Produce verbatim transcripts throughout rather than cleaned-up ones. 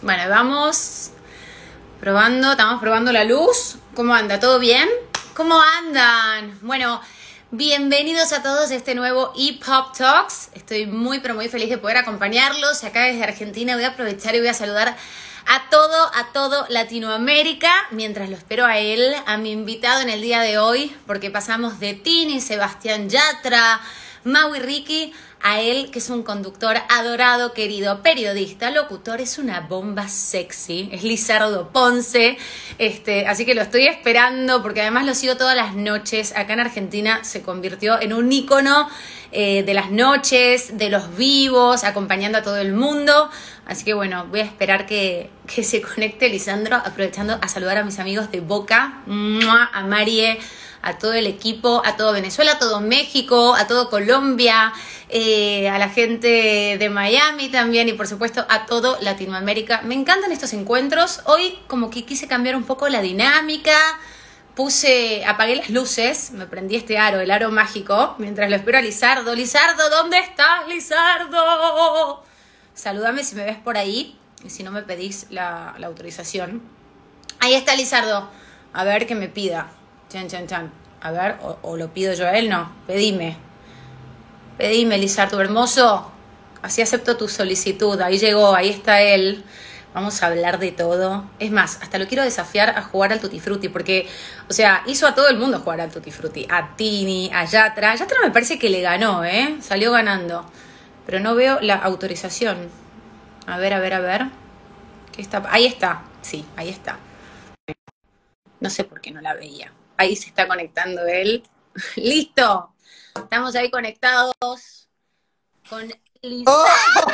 Bueno, vamos probando, estamos probando la luz. ¿Cómo anda? ¿Todo bien? ¿Cómo andan? Bueno, bienvenidos a todos a este nuevo E-Pop Talks. Estoy muy, pero muy feliz de poder acompañarlos. Acá desde Argentina voy a aprovechar y voy a saludar a todo, a todo Latinoamérica, mientras lo espero a él, a mi invitado en el día de hoy, porque pasamos de Tini, Sebastián Yatra, Mau y Ricky, a él, que es un conductor adorado, querido, periodista, locutor, es una bomba sexy, es Lizardo Ponce, este, así que lo estoy esperando, porque además lo sigo todas las noches. Acá en Argentina se convirtió en un ícono eh, de las noches, de los vivos, acompañando a todo el mundo. Así que bueno, voy a esperar que, que se conecte Lisandro, aprovechando a saludar a mis amigos de Boca, ¡mua! A Marie, a todo el equipo, a todo Venezuela, a todo México, a todo Colombia, eh, a la gente de Miami también y por supuesto a todo Latinoamérica. Me encantan estos encuentros. Hoy como que quise cambiar un poco la dinámica. Puse, apagué las luces, me prendí este aro, el aro mágico, mientras lo espero a Lizardo. Lizardo, ¿dónde estás, Lizardo? Salúdame si me ves por ahí y si no me pedís la, la autorización. Ahí está Lizardo. A ver que me pida. Chan, chan, chan. A ver, o, o lo pido yo a él, no. Pedime. Pedime, Lizardo hermoso. Así acepto tu solicitud. Ahí llegó, ahí está él. Vamos a hablar de todo. Es más, hasta lo quiero desafiar a jugar al Tutti Frutti, porque, o sea, hizo a todo el mundo jugar al Tutti Frutti. A Tini, a Yatra. Yatra me parece que le ganó, ¿eh? Salió ganando. Pero no veo la autorización. A ver, a ver, a ver. ¿Qué está? Ahí está. Sí, ahí está. No sé por qué no la veía. Ahí se está conectando él. ¡Listo! Estamos ahí conectados con Lisa. ¡Oh!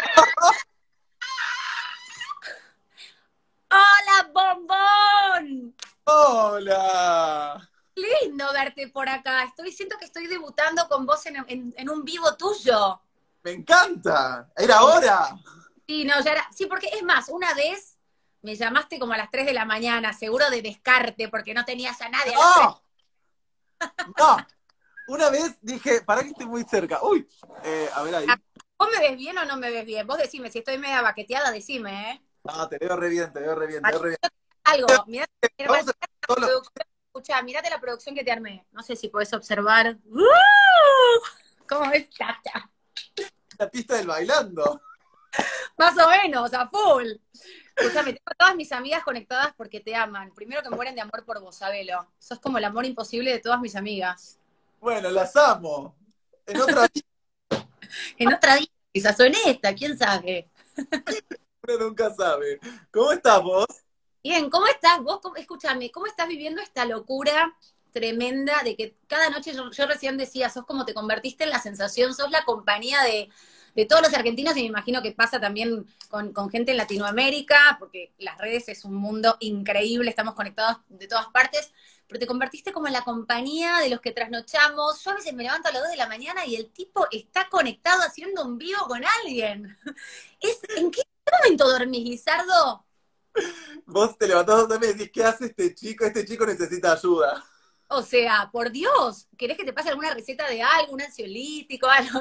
¡Hola, bombón! ¡Hola! Lindo verte por acá. Estoy, siento que estoy debutando con vos en, en, en un vivo tuyo. ¡Me encanta! ¡Era hora! Sí, no, ya era. Sí, porque es más, una vez me llamaste como a las tres de la mañana, seguro de descarte, porque no tenías a nadie a las tres. ¡No! ¡No! Una vez dije, pará que estoy muy cerca. ¡Uy! Eh, a ver ahí. ¿Vos me ves bien o no me ves bien? Vos decime, si estoy media baqueteada, decime, ¿eh? No, te veo re bien, te veo re bien, te veo re bien. Algo, mirá, mirá, Vamos a mirá la todos los- producción. Escuchá, mirate la producción que te armé. No sé si podés observar. ¡Uh! ¿Cómo es, Tata? la pista del bailando. Más o menos, a full. Escuchame, tengo a todas mis amigas conectadas porque te aman. Primero que mueren de amor por vos, sabelo. Sos como el amor imposible de todas mis amigas. Bueno, las amo. En otra vida En otra vida, quizás honesta, quién sabe. uno nunca sabe. ¿Cómo estás vos? Bien, ¿cómo estás vos? ¿Cómo- escúchame, ¿cómo estás viviendo esta locura tremenda de que cada noche, yo, yo recién decía, sos como te convertiste en la sensación, sos la compañía de, de todos los argentinos y me imagino que pasa también con, con gente en Latinoamérica, porque las redes es un mundo increíble, estamos conectados de todas partes, pero te convertiste como en la compañía de los que trasnochamos. Yo a veces me levanto a las dos de la mañana y el tipo está conectado haciendo un vivo con alguien. Es, ¿en qué momento dormís, Lizardo? Vos te levantás dos y me decís, ¿qué hace este chico? Este chico necesita ayuda. O sea, por Dios, ¿querés que te pase alguna receta de algo, un ansiolítico, algo?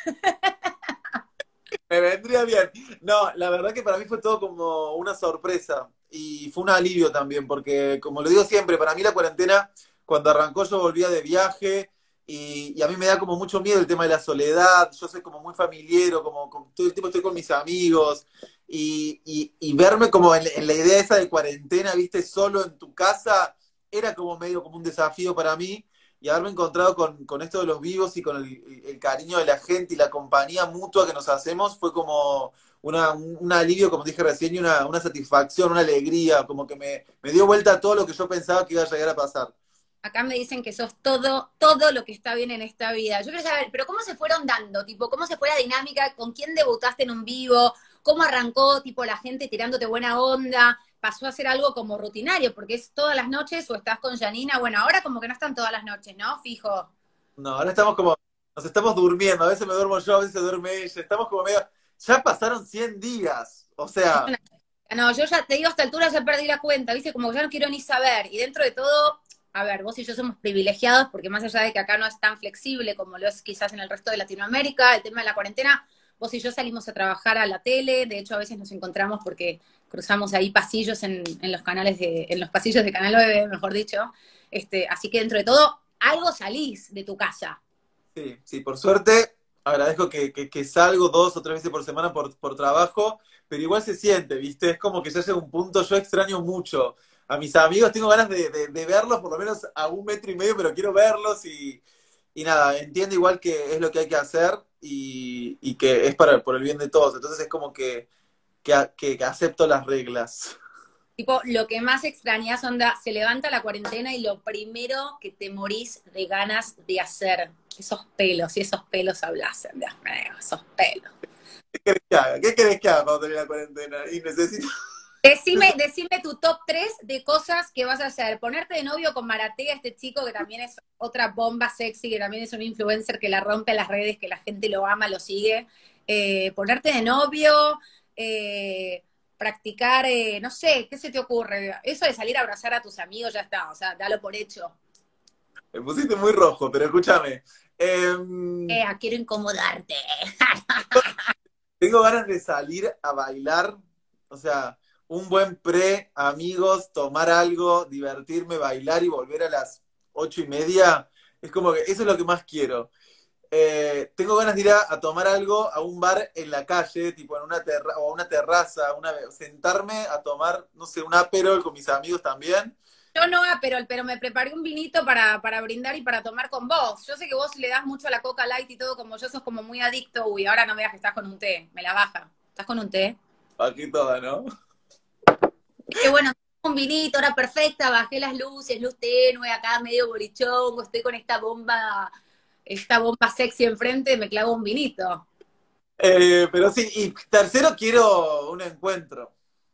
Me vendría bien. No, la verdad que para mí fue todo como una sorpresa y fue un alivio también, porque como lo digo siempre, para mí la cuarentena, cuando arrancó yo volvía de viaje y, y a mí me da como mucho miedo el tema de la soledad, yo soy como muy familiero, como, como todo el tiempo estoy con mis amigos y, y, y verme como en, en la idea esa de cuarentena, viste, solo en tu casa, era como medio como un desafío para mí. Y haberme encontrado con, con esto de los vivos y con el, el cariño de la gente y la compañía mutua que nos hacemos fue como una, un, un alivio, como dije recién, y una, una satisfacción, una alegría, como que me, me dio vuelta a todo lo que yo pensaba que iba a llegar a pasar. Acá me dicen que sos todo, todo lo que está bien en esta vida. Yo quiero saber, pero ¿cómo se fueron dando? Tipo, ¿cómo se fue la dinámica? ¿Con quién debutaste en un vivo? ¿Cómo arrancó, tipo, la gente tirándote buena onda? ¿Pasó a ser algo como rutinario? Porque es todas las noches o estás con Janina. Bueno, ahora como que no están todas las noches, ¿no? Fijo. No, ahora estamos como, nos estamos durmiendo, a veces me duermo yo, a veces se duerme ella, estamos como medio, ya pasaron cien días, o sea, No, yo ya te digo, a esta altura ya perdí la cuenta, ¿viste? Como que ya no quiero ni saber. Y dentro de todo, a ver, vos y yo somos privilegiados porque más allá de que acá no es tan flexible como lo es quizás en el resto de Latinoamérica, el tema de la cuarentena, vos y yo salimos a trabajar a la tele, de hecho a veces nos encontramos porque cruzamos ahí pasillos en, en los canales de, en los pasillos de Canal nueve, mejor dicho. Este, así que dentro de todo, algo salís de tu casa. Sí, sí, por suerte, agradezco que, que, que salgo dos o tres veces por semana por, por trabajo, pero igual se siente, ¿viste? Es como que ya llega un punto, yo extraño mucho a mis amigos, tengo ganas de, de, de verlos por lo menos a un metro y medio, pero quiero verlos y, y nada, entiendo igual que es lo que hay que hacer y, y que es para por el bien de todos, entonces es como que, que, que, que acepto las reglas. Tipo, lo que más extrañas, onda, se levanta la cuarentena y lo primero que te morís de ganas de hacer, esos pelos, y esos pelos hablasen, Dios mío, esos pelos. ¿Qué querés que haga? ¿Qué querés que haga cuando termine la cuarentena? Y necesito... Decime, decime tu top tres de cosas que vas a hacer. Ponerte de novio con Maratea, este chico que también es otra bomba sexy, que también es un influencer que la rompe en las redes, que la gente lo ama, lo sigue. Eh, ponerte de novio, eh, practicar, eh, no sé, ¿qué se te ocurre? Eso de salir a abrazar a tus amigos, ya está, o sea, dalo por hecho. Me pusiste muy rojo, pero escúchame. Eh, Eh, quiero incomodarte. tengo ganas de salir a bailar, o sea, un buen pre, amigos, tomar algo, divertirme, bailar y volver a las ocho y media. Es como que eso es lo que más quiero. Eh, tengo ganas de ir a, a tomar algo a un bar en la calle, tipo en una terra o a una terraza, una, sentarme a tomar, no sé, un aperol con mis amigos también. Yo no, pero, pero me preparé un vinito para, para brindar y para tomar con vos. Yo sé que vos le das mucho a la Coca Light y todo, como yo sos como muy adicto. Uy, ahora no me digas que estás con un té, me la baja. ¿Estás con un té? Aquí toda, ¿no? Es que bueno, un vinito, hora perfecta, bajé las luces, luz tenue, acá medio borichongo, estoy con esta bomba, esta bomba sexy enfrente, me clavo un vinito. Eh, pero sí, y tercero quiero un encuentro.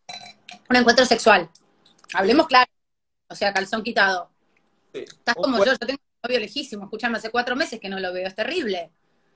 Un encuentro sexual. Hablemos claro, o sea, calzón quitado. Sí. Estás Un como buen... yo, yo tengo un novio lejísimo, escuchame, hace cuatro meses que no lo veo, es terrible.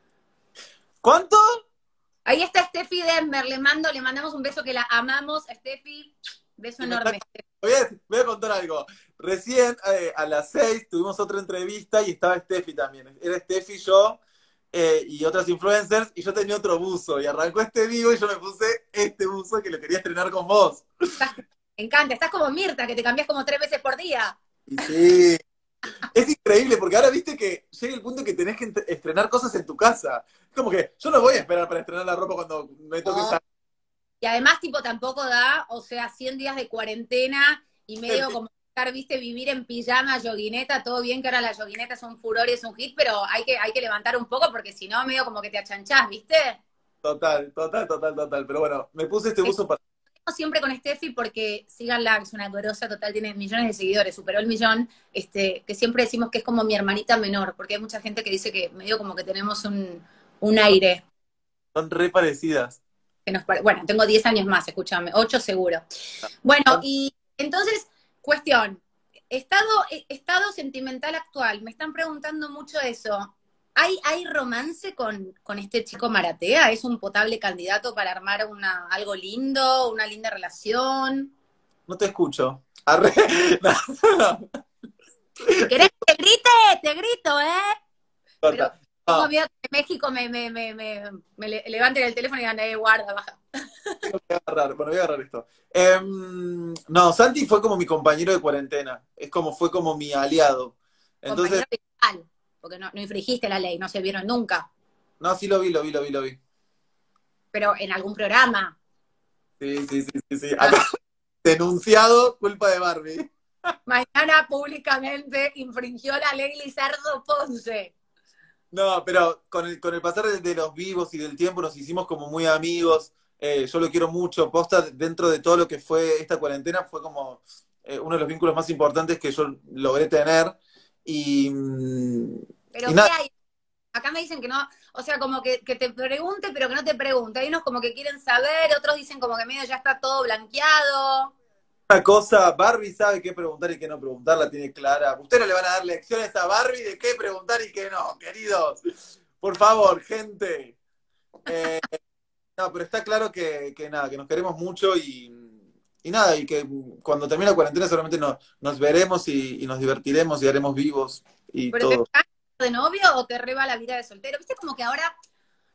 ¿Cuánto? Ahí está Steffi Denver, le mando, le mandamos un beso que la amamos, Steffi, beso enorme. Está... Voy, a, voy a contar algo. Recién eh, a las seis tuvimos otra entrevista y estaba Steffi también. Era Steffi, yo eh, y otras influencers, y yo tenía otro buzo. Y arrancó este vivo y yo me puse este buzo que lo quería estrenar con vos. Estás, me encanta, estás como Mirta, que te cambias como tres veces por día. Y sí. Es increíble, porque ahora viste que llega el punto que tenés que estrenar cosas en tu casa. Es como que yo no voy a esperar para estrenar la ropa cuando me toque No. salir. Y además, tipo, tampoco da, o sea, cien días de cuarentena y medio como estar, viste, vivir en pijama, yoguineta, todo bien que ahora la yoguineta es un furor y es un hit, pero hay que, hay que levantar un poco porque si no, medio como que te achanchás, ¿viste? Total, total, total, total. Pero bueno, me puse este buzo para... Siempre con Steffi porque síganla, es una grosa total, tiene millones de seguidores, superó el millón, este, que siempre decimos que es como mi hermanita menor, porque hay mucha gente que dice que medio como que tenemos un, un aire. Son re parecidas. Que nos pare... Bueno, tengo diez años más, escúchame, ocho seguro. Bueno, y entonces, cuestión, estado, estado sentimental actual, me están preguntando mucho eso. ¿Hay, ¿Hay romance con, con este chico Maratea? ¿Es un potable candidato para armar una, algo lindo, una linda relación? No te escucho. Arre... No, no. Si querés que te grite, te grito, ¿eh? Pero No. tengo miedo que México me, me, me, me, me levanten el teléfono y digan, eh, guarda, baja. Tengo que agarrar, bueno, voy a agarrar esto. Eh, no, Santi fue como mi compañero de cuarentena. Es como, fue como mi aliado. Entonces... Compañero virtual, porque no, no infringiste la ley, no se vieron nunca. No, sí lo vi, lo vi, lo vi, lo vi. Pero en algún programa. Sí, sí, sí, sí, sí. Acá, denunciado, culpa de Barbie. Mañana públicamente infringió la ley Lizardo Ponce. No, pero con el, con el pasar de, de los vivos y del tiempo nos hicimos como muy amigos. Eh, yo lo quiero mucho. Posta, dentro de todo lo que fue esta cuarentena, fue como eh, uno de los vínculos más importantes que yo logré tener. Y, ¿Pero y qué nada. hay? Acá me dicen que no, o sea, como que, que te pregunte, pero que no te pregunte. Hay unos como que quieren saber, otros dicen como que medio ya está todo blanqueado. Una cosa, Barbie sabe qué preguntar y qué no preguntar, la tiene clara. Ustedes no le van a dar lecciones a Barbie de qué preguntar y qué no, queridos. Por favor, gente. Eh, no, pero está claro que, que nada, que nos queremos mucho y, y nada, y que cuando termine la cuarentena seguramente nos, nos veremos y, y nos divertiremos y haremos vivos y ¿Pero todo. te estás de novio o te reba la vida de soltero? Viste como que ahora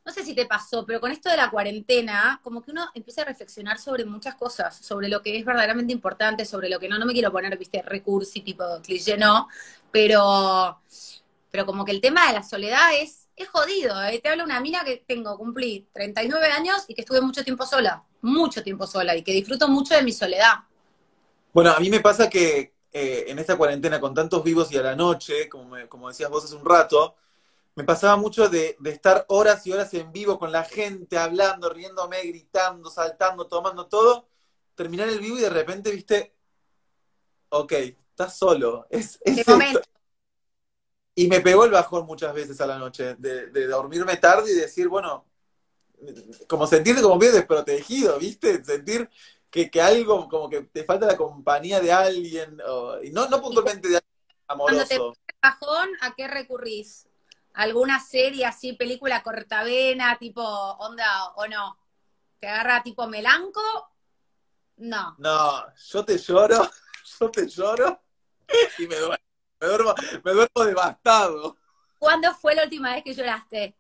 no sé si te pasó, pero con esto de la cuarentena, como que uno empieza a reflexionar sobre muchas cosas, sobre lo que es verdaderamente importante, sobre lo que no, no me quiero poner, viste, recursi, tipo cliché, no, pero, pero como que el tema de la soledad es, es jodido, ¿eh? Te hablo una mina que tengo, cumplí treinta y nueve años y que estuve mucho tiempo sola, mucho tiempo sola, y que disfruto mucho de mi soledad. Bueno, a mí me pasa que eh, en esta cuarentena con tantos vivos y a la noche, como, me- como decías vos hace un rato, me pasaba mucho de, de estar horas y horas en vivo con la gente, hablando, riéndome, gritando, saltando, tomando todo, terminar el vivo y de repente, viste, ok, estás solo, es, De es esto. momento, Y me pegó el bajón muchas veces a la noche, de, de dormirme tarde y decir, bueno, como sentirte como medio desprotegido, ¿viste? Sentir que, que algo, como que te falta la compañía de alguien, o- y no, no y cu- puntualmente de alguien cuando te amoroso. pasa el bajón, ¿a qué recurrís? ¿Alguna serie así, película cortavena, tipo onda o no? ¿Te agarra tipo melanco? No. No, yo te lloro, yo te lloro y me duermo, me duermo, me duermo devastado. ¿Cuándo fue la última vez que lloraste?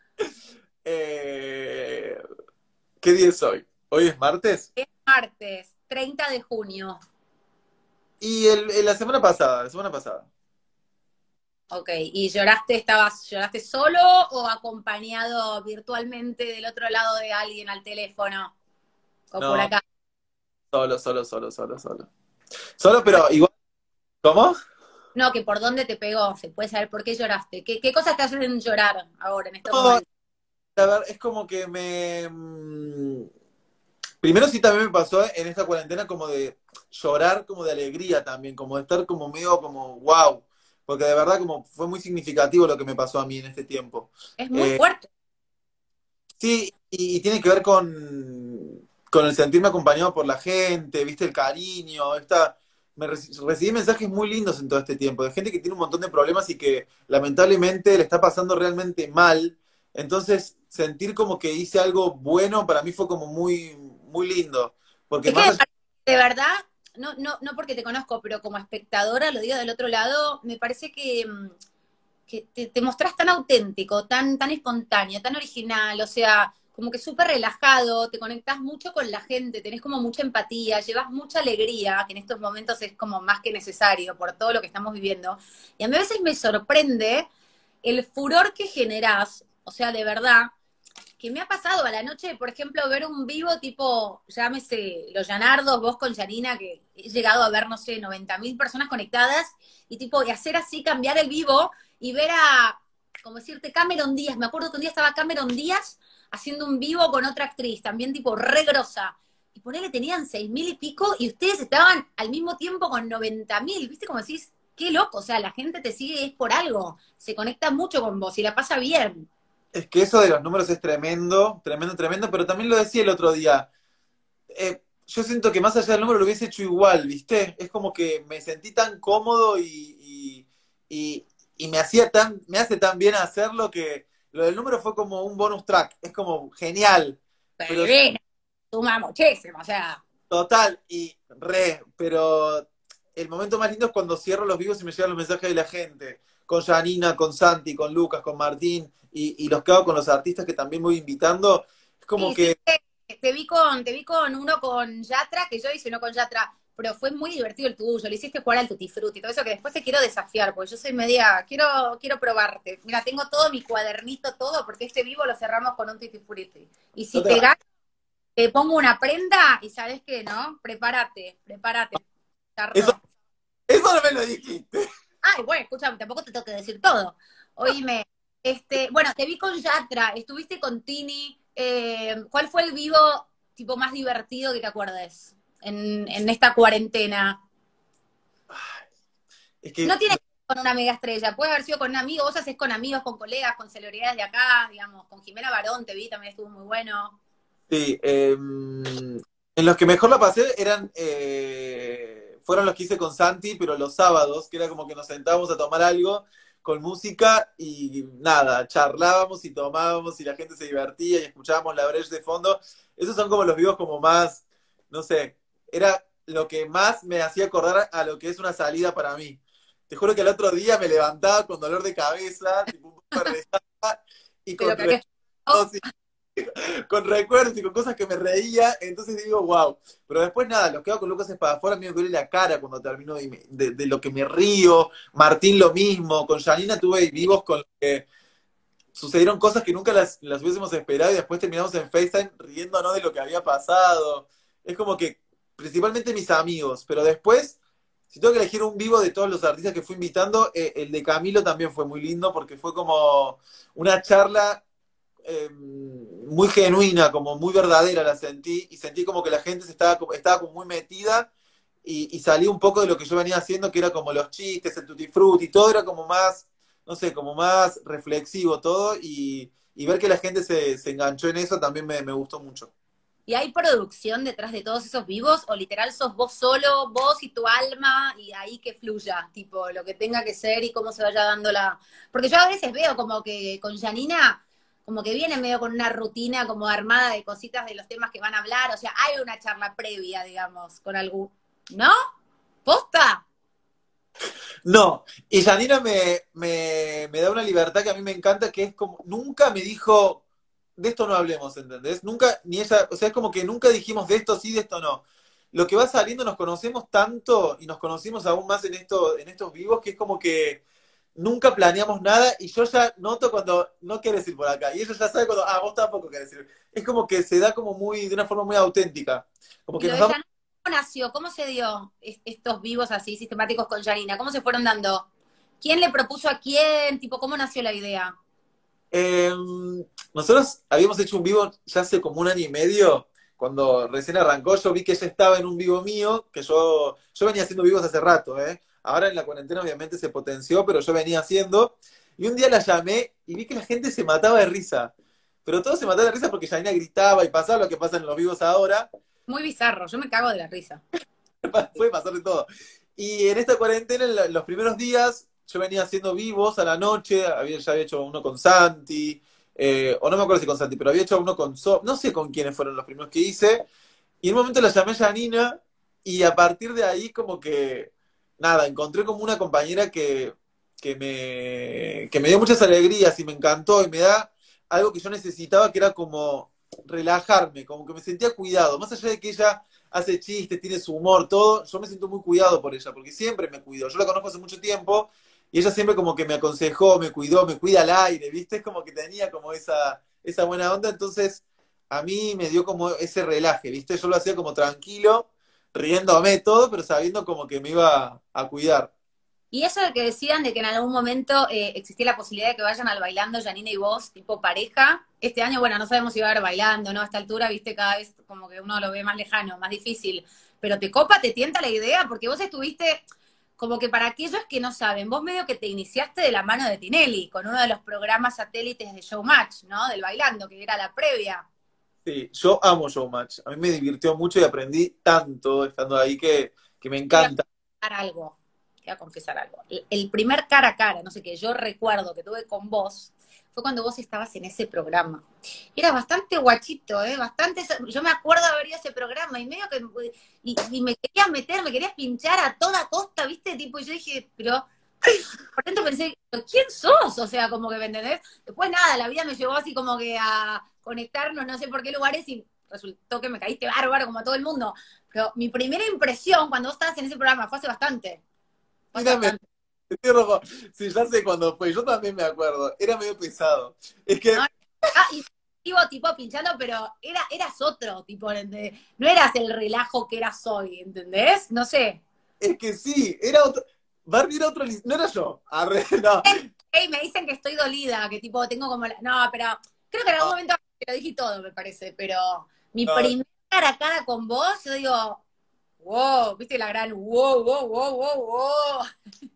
Eh, ¿Qué día es hoy? ¿Hoy es martes? Es martes, treinta de junio. Y el, el- la semana pasada, la semana pasada. Ok, ¿y lloraste, estabas, lloraste solo o acompañado virtualmente del otro lado de alguien al teléfono? O por No, acá. solo, solo, solo, solo, solo. Solo, pero igual, ¿cómo? No, que por dónde te pegó, se puede saber por qué lloraste. ¿Qué, qué cosas te hacen llorar ahora, en estos No, momentos? la verdad, es como que me... mm, primero sí también me pasó en esta cuarentena como de llorar como de alegría también, como de estar como medio como wow, porque de verdad como fue muy significativo lo que me pasó a mí en este tiempo. Es muy Eh, fuerte. sí, y, y tiene que ver con, con el sentirme acompañado por la gente, viste, el cariño, esta... Me reci- recibí mensajes muy lindos en todo este tiempo, de gente que tiene un montón de problemas y que lamentablemente le está pasando realmente mal. Entonces, sentir como que hice algo bueno para mí fue como muy, muy lindo. Porque Es que más me allá... parece, de verdad, no, no, no porque te conozco, pero como espectadora, lo digo del otro lado, me parece que, mm, que te, te mostrás tan auténtico, tan, tan espontáneo, tan original, o sea, como que súper relajado, te conectás mucho con la gente, tenés como mucha empatía, llevas mucha alegría, que en estos momentos es como más que necesario por todo lo que estamos viviendo. Y a mí a veces me sorprende el furor que generás, o sea, de verdad, que me ha pasado a la noche, por ejemplo, ver un vivo tipo, llámese Los Llanardos, vos con Yanina, que he llegado a ver, no sé, noventa mil personas conectadas, y tipo, y hacer así, cambiar el vivo, y ver a, como decirte, Cameron Díaz, me acuerdo que un día estaba Cameron Díaz haciendo un vivo con otra actriz, también tipo re grosa, y ponele, tenían seis mil y pico, y ustedes estaban al mismo tiempo con noventa mil, ¿viste? Como decís, qué loco, o sea, la gente te sigue es por algo, se conecta mucho con vos y la pasa bien. Es que eso de los números es tremendo, tremendo, tremendo, pero también lo decía el otro día. Eh, yo siento que más allá del número lo hubiese hecho igual, ¿viste? Es como que me sentí tan cómodo y, y, y- y me hacía tan, me hace tan bien hacerlo que lo del número fue como un bonus track, es como genial, pero Divino, suma muchísimo, o sea, total y re, pero el momento más lindo es cuando cierro los vivos y me llegan los mensajes de la gente, con Janina, con Santi, con Lucas, con Martín, y, y los que hago con los artistas que también voy invitando, es como sí, sí, que te, te vi con, te vi con uno con Yatra, que yo hice uno con Yatra, pero fue muy divertido el tuyo, le hiciste jugar al Tutti Frutti, todo eso que después te quiero desafiar, porque yo soy media, quiero, quiero probarte. Mira, tengo todo mi cuadernito, todo, porque este vivo lo cerramos con un Tutti Frutti. Y no si te te ganas, te pongo una prenda y sabes qué, ¿no? Prepárate, prepárate, eso, Tardo. eso no me lo dijiste. Ay, bueno, escúchame, tampoco te tengo que decir todo. Oíme, este, bueno, te vi con Yatra, estuviste con Tini. Eh, ¿cuál fue el vivo tipo más divertido que te acuerdes en, en esta cuarentena? Es No que tiene que ser con una mega estrella, puede haber sido con un amigo, vos haces con amigos, con colegas, con celebridades de acá, digamos, con Jimena Barón te vi, también estuvo muy bueno. sí, eh, en los que mejor la pasé eran, eh, fueron los que hice con Santi, pero los sábados, que era como que nos sentábamos a tomar algo con música y nada, charlábamos y tomábamos y la gente se divertía y escuchábamos la Breche de fondo. Esos son como los vivos como más, no sé, era lo que más me hacía acordar a lo que es una salida para mí. Te juro que el otro día me levantaba con dolor de cabeza, tipo un poco de resaca, y con Pero que, Oh, sí, con recuerdos y con cosas que me reía, entonces digo, wow. Pero después nada, los que hago con Lucas Espadafora, a mí me duele la cara cuando termino de, de- de lo que me río. Martín lo mismo, con Janina tuve vivos con los que sucedieron cosas que nunca las, las hubiésemos esperado y después terminamos en FaceTime riéndonos de lo que había pasado. Es como que, principalmente mis amigos, pero después, si tengo que elegir un vivo de todos los artistas que fui invitando, eh, el de Camilo también fue muy lindo porque fue como una charla eh, muy genuina, como muy verdadera la sentí, y sentí como que la gente se estaba, estaba como muy metida y, y salí un poco de lo que yo venía haciendo, que era como los chistes, el tutti frutti, todo era como más, no sé, como más reflexivo todo, y, y ver que la gente se, se enganchó en eso también me, me gustó mucho. ¿Y hay producción detrás de todos esos vivos? ¿O literal sos vos solo, vos y tu alma, y ahí que fluya, tipo, lo que tenga que ser y cómo se vaya dando la... Porque yo a veces veo como que con Janina, como que viene medio con una rutina como armada de cositas de los temas que van a hablar, o sea, hay una charla previa, digamos, con algún... ¿No? ¿Posta? No, y Janina me, me, me da una libertad que a mí me encanta, que es como, nunca me dijo, de esto no hablemos, ¿entendés? Nunca, ni ella, o sea, es como que nunca dijimos de esto sí, de esto no. Lo que va saliendo nos conocemos tanto y nos conocimos aún más en, esto, en estos vivos, que es como que nunca planeamos nada y yo ya noto cuando no quieres ir por acá y ella ya sabe cuando, ah, vos tampoco querés ir. Es como que se da como muy, de una forma muy auténtica. Como ¿Y que lo nos de damos. Janina cómo nació? ¿Cómo se dio es- estos vivos así sistemáticos con Janina? ¿Cómo se fueron dando? ¿Quién le propuso a quién? Tipo, ¿cómo nació la idea? Eh, nosotros habíamos hecho un vivo ya hace como un año y medio, cuando recién arrancó, yo vi que ella estaba en un vivo mío, que yo, yo venía haciendo vivos hace rato, ¿eh? Ahora en la cuarentena obviamente se potenció, pero yo venía haciendo, y un día la llamé y vi que la gente se mataba de risa, pero todo se mataba de risa porque Janina gritaba y pasaba lo que pasa en los vivos ahora, Muy bizarro, yo me cago de la risa. puede pasar de todo. Y en esta cuarentena, en los primeros días, yo venía haciendo vivos a la noche, había, ya había hecho uno con Santi, eh, o no me acuerdo si con Santi, pero había hecho uno con So, no sé con quiénes fueron los primeros que hice, y en un momento la llamé a Janina, y a partir de ahí como que, nada, encontré como una compañera que, que me, que me dio muchas alegrías y me encantó, y me da algo que yo necesitaba, que era como relajarme, como que me sentía cuidado, más allá de que ella hace chistes, tiene su humor, todo, yo me siento muy cuidado por ella, porque siempre me cuidó. Yo la conozco hace mucho tiempo y ella siempre como que me aconsejó, me cuidó, me cuida al aire, ¿viste? Es como que tenía como esa, esa buena onda, entonces a mí me dio como ese relaje, ¿viste? Yo lo hacía como tranquilo, riéndome todo, pero sabiendo como que me iba a cuidar. Y eso de que decían de que en algún momento eh, existía la posibilidad de que vayan al bailando Janina y vos, tipo pareja. Este año, bueno, no sabemos si va a haber bailando, ¿no? A esta altura, viste, cada vez como que uno lo ve más lejano, más difícil. Pero te copa, te tienta la idea, porque vos estuviste, como que para aquellos que no saben, vos medio que te iniciaste de la mano de Tinelli, con uno de los programas satélites de Showmatch, ¿no? Del bailando, que era la previa. Sí, yo amo Showmatch. A mí me divirtió mucho y aprendí tanto estando ahí que, que me Te voy a encanta. confesar algo, te voy a confesar algo. El el primer cara a cara, no sé qué, yo recuerdo que tuve con vos, fue cuando vos estabas en ese programa. Era bastante guachito, ¿eh? Bastante, yo me acuerdo de haber ido a ese programa y medio que, y, y me querías meter, me querías pinchar a toda costa, ¿viste? Tipo, y yo dije, pero, por dentro pensé, ¿quién sos? O sea, como que, ¿me entendés? Después nada, la vida me llevó así como que a conectarnos, no sé por qué lugares, y resultó que me caíste bárbaro como a todo el mundo. Pero mi primera impresión cuando vos estabas en ese programa fue hace bastante, fue hace Mírame, bastante. estoy rojo. Sí, ya sé cuándo fue. Yo también me acuerdo. Era medio pesado. Es ¿No? que, Ah, y iba tipo pinchando, pero era, eras otro, tipo, ¿entendés? No eras el relajo que eras hoy, ¿entendés? No sé. es que sí, era otro. Barbie era otro. No era yo. Arre, no. Hey, me dicen que estoy dolida, que tipo tengo como la... No, pero creo que en algún No, momento te lo dije todo, me parece, pero mi no, primera cara a cara con vos, yo digo, wow, viste la gran wow, wow, wow, wow, wow.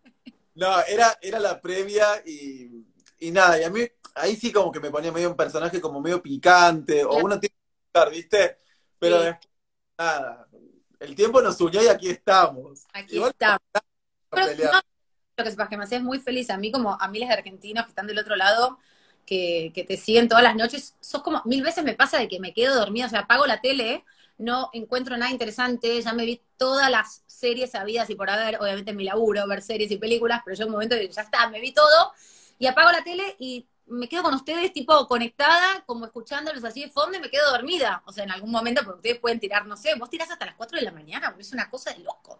no, era, era la previa y, y nada. Y a mí, ahí sí como que me ponía medio un personaje como medio picante. O Claro, uno tiene que estar, ¿viste? Pero sí, después, nada. El tiempo nos unió y aquí estamos. aquí Igual está. a Pero pelear. no, lo que sepas que me haces muy feliz a mí como a miles de argentinos que están del otro lado, que, que te siguen todas las noches. Sos como, mil veces me pasa de que me quedo dormida, o sea, apago la tele, no encuentro nada interesante, ya me vi todas las series habidas y por haber, obviamente en mi laburo, ver series y películas, pero llega un momento que ya está, me vi todo, y apago la tele y me quedo con ustedes tipo conectada, como escuchándolos así de fondo y me quedo dormida. O sea, en algún momento, porque ustedes pueden tirar, no sé, vos tirás hasta las cuatro de la mañana, porque es una cosa de loco.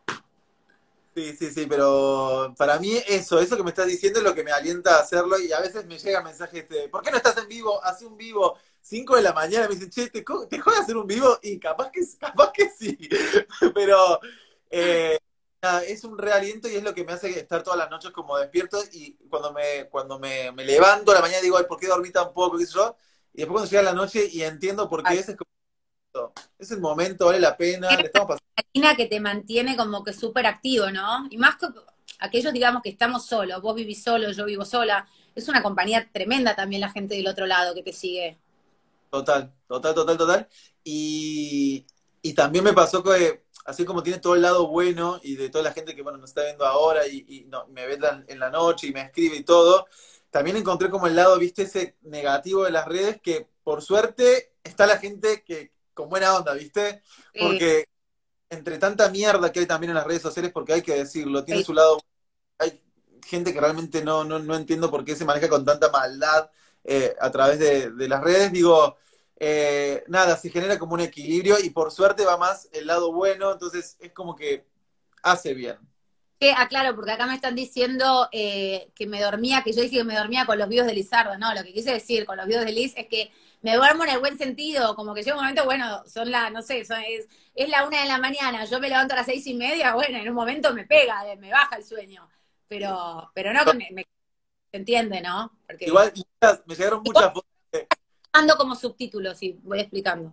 Sí, sí, sí, pero para mí eso, eso que me estás diciendo es lo que me alienta a hacerlo y a veces me llega mensaje este, ¿por qué no estás en vivo? Hace un vivo cinco de la mañana, me dicen, che, ¿te, co- te jodas hacer un vivo? Y capaz que, capaz que sí, pero eh, nada, es un re aliento y es lo que me hace estar todas las noches como despierto y cuando me, cuando me, me levanto a la mañana digo, ay, ¿por qué dormí tan poco? ¿Qué sé yo? Y después cuando llega la noche y entiendo por qué Ay, es, es como, es el momento, vale la pena, le estamos pasando. Marina, que te mantiene como que súper activo, ¿no? Y más que aquellos, digamos, que estamos solos, vos vivís solo, yo vivo sola, es una compañía tremenda también la gente del otro lado que te sigue. Total, total, total, total. Y, y también me pasó que, así como tiene todo el lado bueno y de toda la gente que, bueno, nos está viendo ahora y, y no, me ve en la, en la noche y me escribe y todo, también encontré como el lado, viste, ese negativo de las redes que, por suerte, está la gente que con buena onda, viste, Eh, porque entre tanta mierda que hay también en las redes sociales, porque hay que decirlo, tiene eh, su lado, hay gente que realmente no, no, no entiendo por qué se maneja con tanta maldad eh, a través de, de las redes. Digo, eh, nada, se genera como un equilibrio y por suerte va más el lado bueno, entonces es como que hace bien. que, ah, claro, porque acá me están diciendo eh, que me dormía, que yo dije que me dormía con los videos de Lizardo, no, lo que quise decir con los videos de Liz es que me duermo en el buen sentido, como que llega un momento, bueno, son la, no sé, son- es, es la una de la mañana, yo me levanto a las seis y media, bueno, en un momento me pega, eh, me baja el sueño, pero, pero no que me, me- se entiende, ¿no? Porque Igual muchas- me llegaron muchas fotos, de, ando como subtítulos y voy explicando.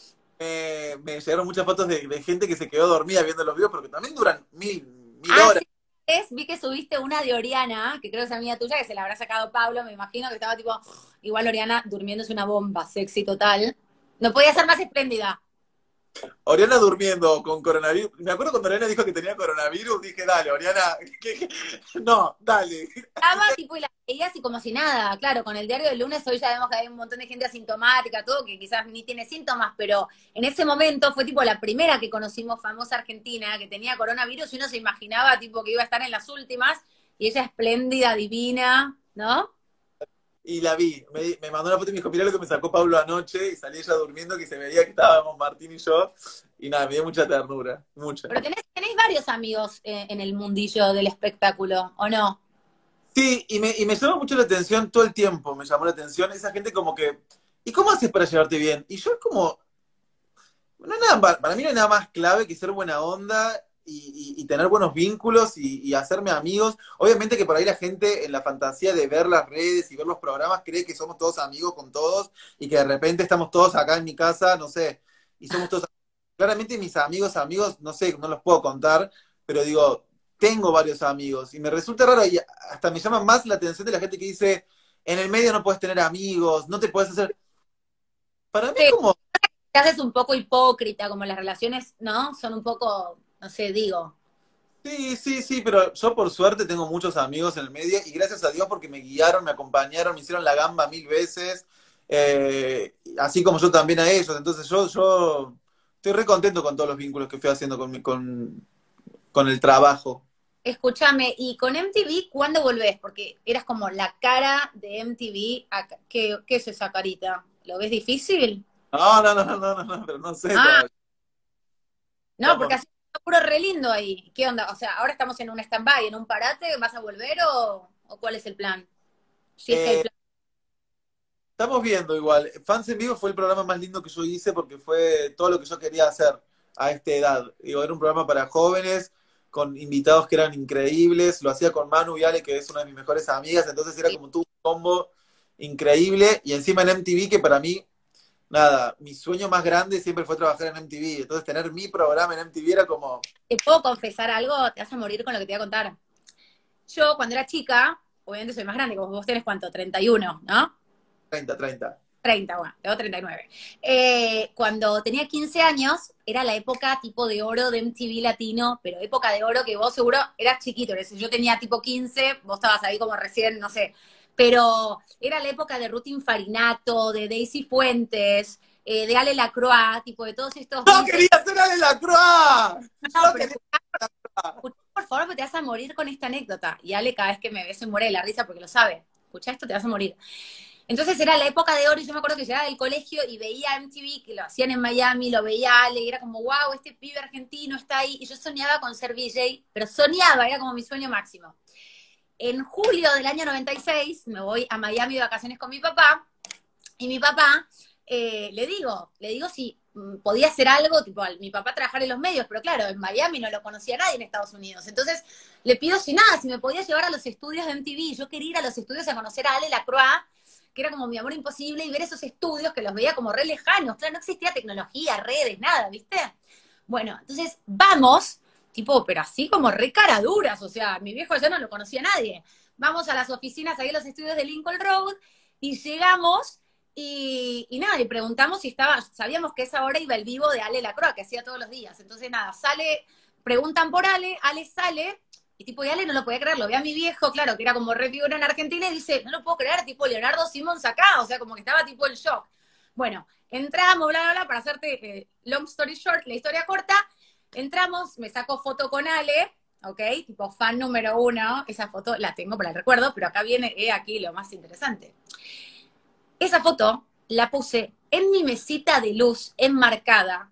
me, me llegaron muchas fotos de, de gente que se quedó dormida viendo los videos, porque también duran mil, mil Ah, horas. sí, es, vi que subiste una de Oriana, que creo que es amiga tuya, que se la habrá sacado Pablo, me imagino que estaba tipo, igual Oriana durmiéndose una bomba, sexy total. No podía ser más espléndida. Oriana durmiendo con coronavirus. Me acuerdo cuando Oriana dijo que tenía coronavirus, dije, dale, Oriana, ¿qué- qué? No, dale. Estaba tipo y la veía así como si nada, claro, con el diario del lunes hoy ya vemos que hay un montón de gente asintomática, todo, que quizás ni tiene síntomas, pero en ese momento fue tipo la primera que conocimos famosa argentina que tenía coronavirus y uno se imaginaba tipo que iba a estar en las últimas y ella espléndida, divina, ¿no? Y la vi, me, me mandó una foto y me dijo, mirá lo que me sacó Pablo anoche, y salí ella durmiendo, que se veía que estábamos Martín y yo, y nada, me dio mucha ternura, mucha. Pero tenés, tenés varios amigos eh, en el mundillo del espectáculo, ¿o no? Sí, y me, y me llamó mucho la atención todo el tiempo, me llamó la atención esa gente como que, ¿y cómo haces para llevarte bien? Y yo es como, no hay nada, para mí no hay nada más clave que ser buena onda y, y- y tener buenos vínculos y, y hacerme amigos. Obviamente que por ahí la gente en la fantasía de ver las redes y ver los programas cree que somos todos amigos con todos y que de repente estamos todos acá en mi casa, no sé, y somos todos... Claramente mis amigos, amigos, no sé, no los puedo contar, pero digo, tengo varios amigos y me resulta raro y hasta me llama más la atención de la gente que dice, en el medio no puedes tener amigos, no te puedes hacer... Para mí es Sí, como... te haces un poco hipócrita, como las relaciones, ¿no? Son un poco, no sé, digo. Sí, sí, sí, pero yo por suerte tengo muchos amigos en el medio y gracias a Dios porque me guiaron, me acompañaron, me hicieron la gamba mil veces, eh, así como yo también a ellos. Entonces yo, yo estoy re contento con todos los vínculos que fui haciendo con, mi- con, con el trabajo. Escúchame, y con M T V, ¿cuándo volvés? Porque eras como la cara de M T V. acá- ¿Qué, qué es esa carita? ¿Lo ves difícil? No, no, no, no, no, no, pero no sé Ah, todavía. no, Estamos porque hace un laburo re lindo ahí. ¿Qué onda? O sea, ahora estamos en un stand-by, en un parate, ¿vas a volver o, o cuál es el plan? Si es que hay bien. plan. Estamos viendo igual. Fans en Vivo fue el programa más lindo que yo hice porque fue todo lo que yo quería hacer a esta edad. Digo, era un programa para jóvenes, con invitados que eran increíbles. Lo hacía con Manu y Ale, que es una de mis mejores amigas. Entonces era como todo un combo increíble. Y encima en M T V, que para mí, nada, mi sueño más grande siempre fue trabajar en M T V. Entonces tener mi programa en M T V era como ¿Te puedo confesar algo? Te vas a morir con lo que te voy a contar. Yo, cuando era chica, obviamente soy más grande, como vos tenés cuánto, treinta y uno, ¿no? treinta, treinta. Treinta, bueno, tengo treinta y nueve. Eh, cuando tenía quince años, era la época tipo de oro de M T V latino, pero época de oro que vos seguro eras chiquito. Es decir, yo tenía tipo quince, vos estabas ahí como recién, no sé. Pero era la época de Ruth Infarinato, de Daisy Fuentes, eh, de Ale Lacroix, tipo de todos estos ¡No D Js. quería ser Ale Lacroix! No, ¡Yo pero quería escuchá, ser Lacroix! escuchá, por favor, porque te vas a morir con esta anécdota. Y Ale cada vez que me ve se muere de la risa porque lo sabe. escuchá esto, te vas a morir. Entonces era la época de oro y yo me acuerdo que llegaba del colegio y veía M T V, que lo hacían en Miami, lo veía Ale, y era como, wow, este pibe argentino está ahí. Y yo soñaba con ser V J, pero soñaba, era como mi sueño máximo. En julio del año noventa y seis me voy a Miami de vacaciones con mi papá, y mi papá, eh, le digo, le digo si mm, podía hacer algo, tipo, al, mi papá trabajar en los medios, pero claro, en Miami no lo conocía nadie en Estados Unidos. Entonces le pido si nada, si me podía llevar a los estudios de M T V. Yo quería ir a los estudios a conocer a Ale Lacroix, que era como mi amor imposible, y ver esos estudios que los veía como re lejanos. Claro, no existía tecnología, redes, nada, ¿viste? Bueno, entonces vamos, tipo, pero así como re caraduras, o sea, mi viejo ya no lo conocía a nadie. Vamos a las oficinas, ahí a los estudios de Lincoln Road, y llegamos, y, y nada, y preguntamos si estaba, sabíamos que esa hora iba el vivo de Ale Lacroix, que hacía todos los días. Entonces nada, sale, preguntan por Ale, Ale sale, y tipo, y Ale no lo podía creer, lo ve a mi viejo, claro, que era como re figura en Argentina, y dice, no lo puedo creer, tipo Leonardo Simons acá, o sea, como que estaba tipo el shock. Bueno, entramos, bla, bla, bla, para hacerte eh, long story short, la historia corta, entramos, me saco foto con Ale, ¿ok? Tipo fan número uno, esa foto la tengo para el recuerdo, pero acá viene, eh, aquí lo más interesante. Esa foto la puse en mi mesita de luz enmarcada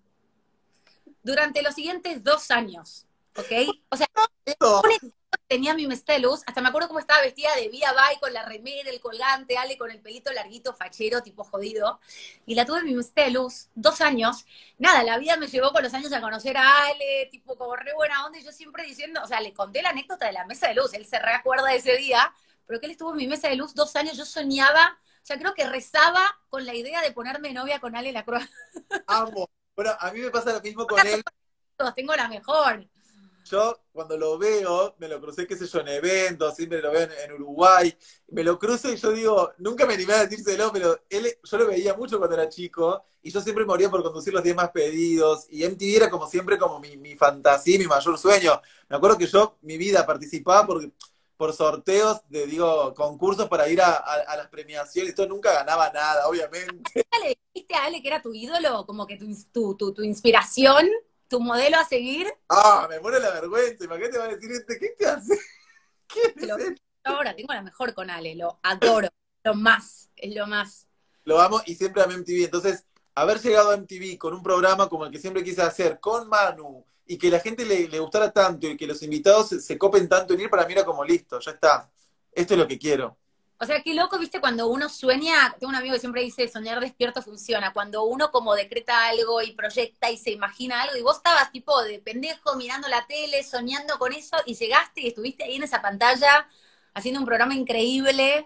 durante los siguientes dos años, ¿ok? O sea, la única que tenía mi mesita de luz, hasta me acuerdo cómo estaba vestida de Vía Bye, con la remera, el colgante, Ale con el pelito larguito, fachero, tipo jodido, y la tuve en mi mesita de luz dos años. Nada, la vida me llevó con los años a conocer a Ale, tipo como re buena onda, y yo siempre diciendo, o sea, le conté la anécdota de la mesa de luz, él se recuerda de ese día, pero que él estuvo en mi mesa de luz dos años, yo soñaba, o sea, creo que rezaba con la idea de ponerme novia con Ale Lacroix. Amo. Bueno, a mí me pasa lo mismo con él. Tengo la mejor. Yo, cuando lo veo, me lo crucé, qué sé yo, en eventos, siempre lo veo en, en Uruguay, me lo cruzo y yo digo, nunca me animé a decírselo, pero él, yo lo veía mucho cuando era chico, y yo siempre moría por conducir los diez más pedidos, y M T V era como siempre como mi, mi fantasía, mi mayor sueño. Me acuerdo que yo, mi vida, participaba por, por sorteos de, digo, concursos para ir a, a, a las premiaciones, y todo, nunca ganaba nada, obviamente. ¿Le dijiste a Ale que era tu ídolo, como que tu, tu, tu, tu inspiración? ¿Tu modelo a seguir? Ah, me muero la vergüenza. Imagínate, va a decir este, ¿qué te hace? ¿Quién es Lo, este? ahora tengo la mejor con Ale, lo adoro, lo más, es lo más. Lo amo y siempre amé M T V. Entonces, haber llegado a M T V con un programa como el que siempre quise hacer, con Manu, y que la gente le, le gustara tanto y que los invitados se, se copen tanto en ir, para mí era como listo, ya está. Esto es lo que quiero. O sea, qué loco, viste, cuando uno sueña, tengo un amigo que siempre dice, soñar despierto funciona, cuando uno como decreta algo y proyecta y se imagina algo, y vos estabas tipo de pendejo mirando la tele, soñando con eso, y llegaste y estuviste ahí en esa pantalla haciendo un programa increíble,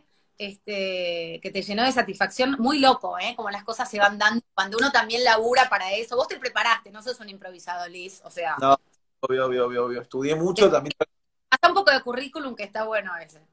este, que te llenó de satisfacción, muy loco, ¿eh? Como las cosas se van dando, cuando uno también labura para eso. Vos te preparaste, no sos un improvisado, Liz, o sea. No, obvio, obvio, obvio, obvio. Estudié mucho también. Hasta un poco de currículum que está bueno a veces.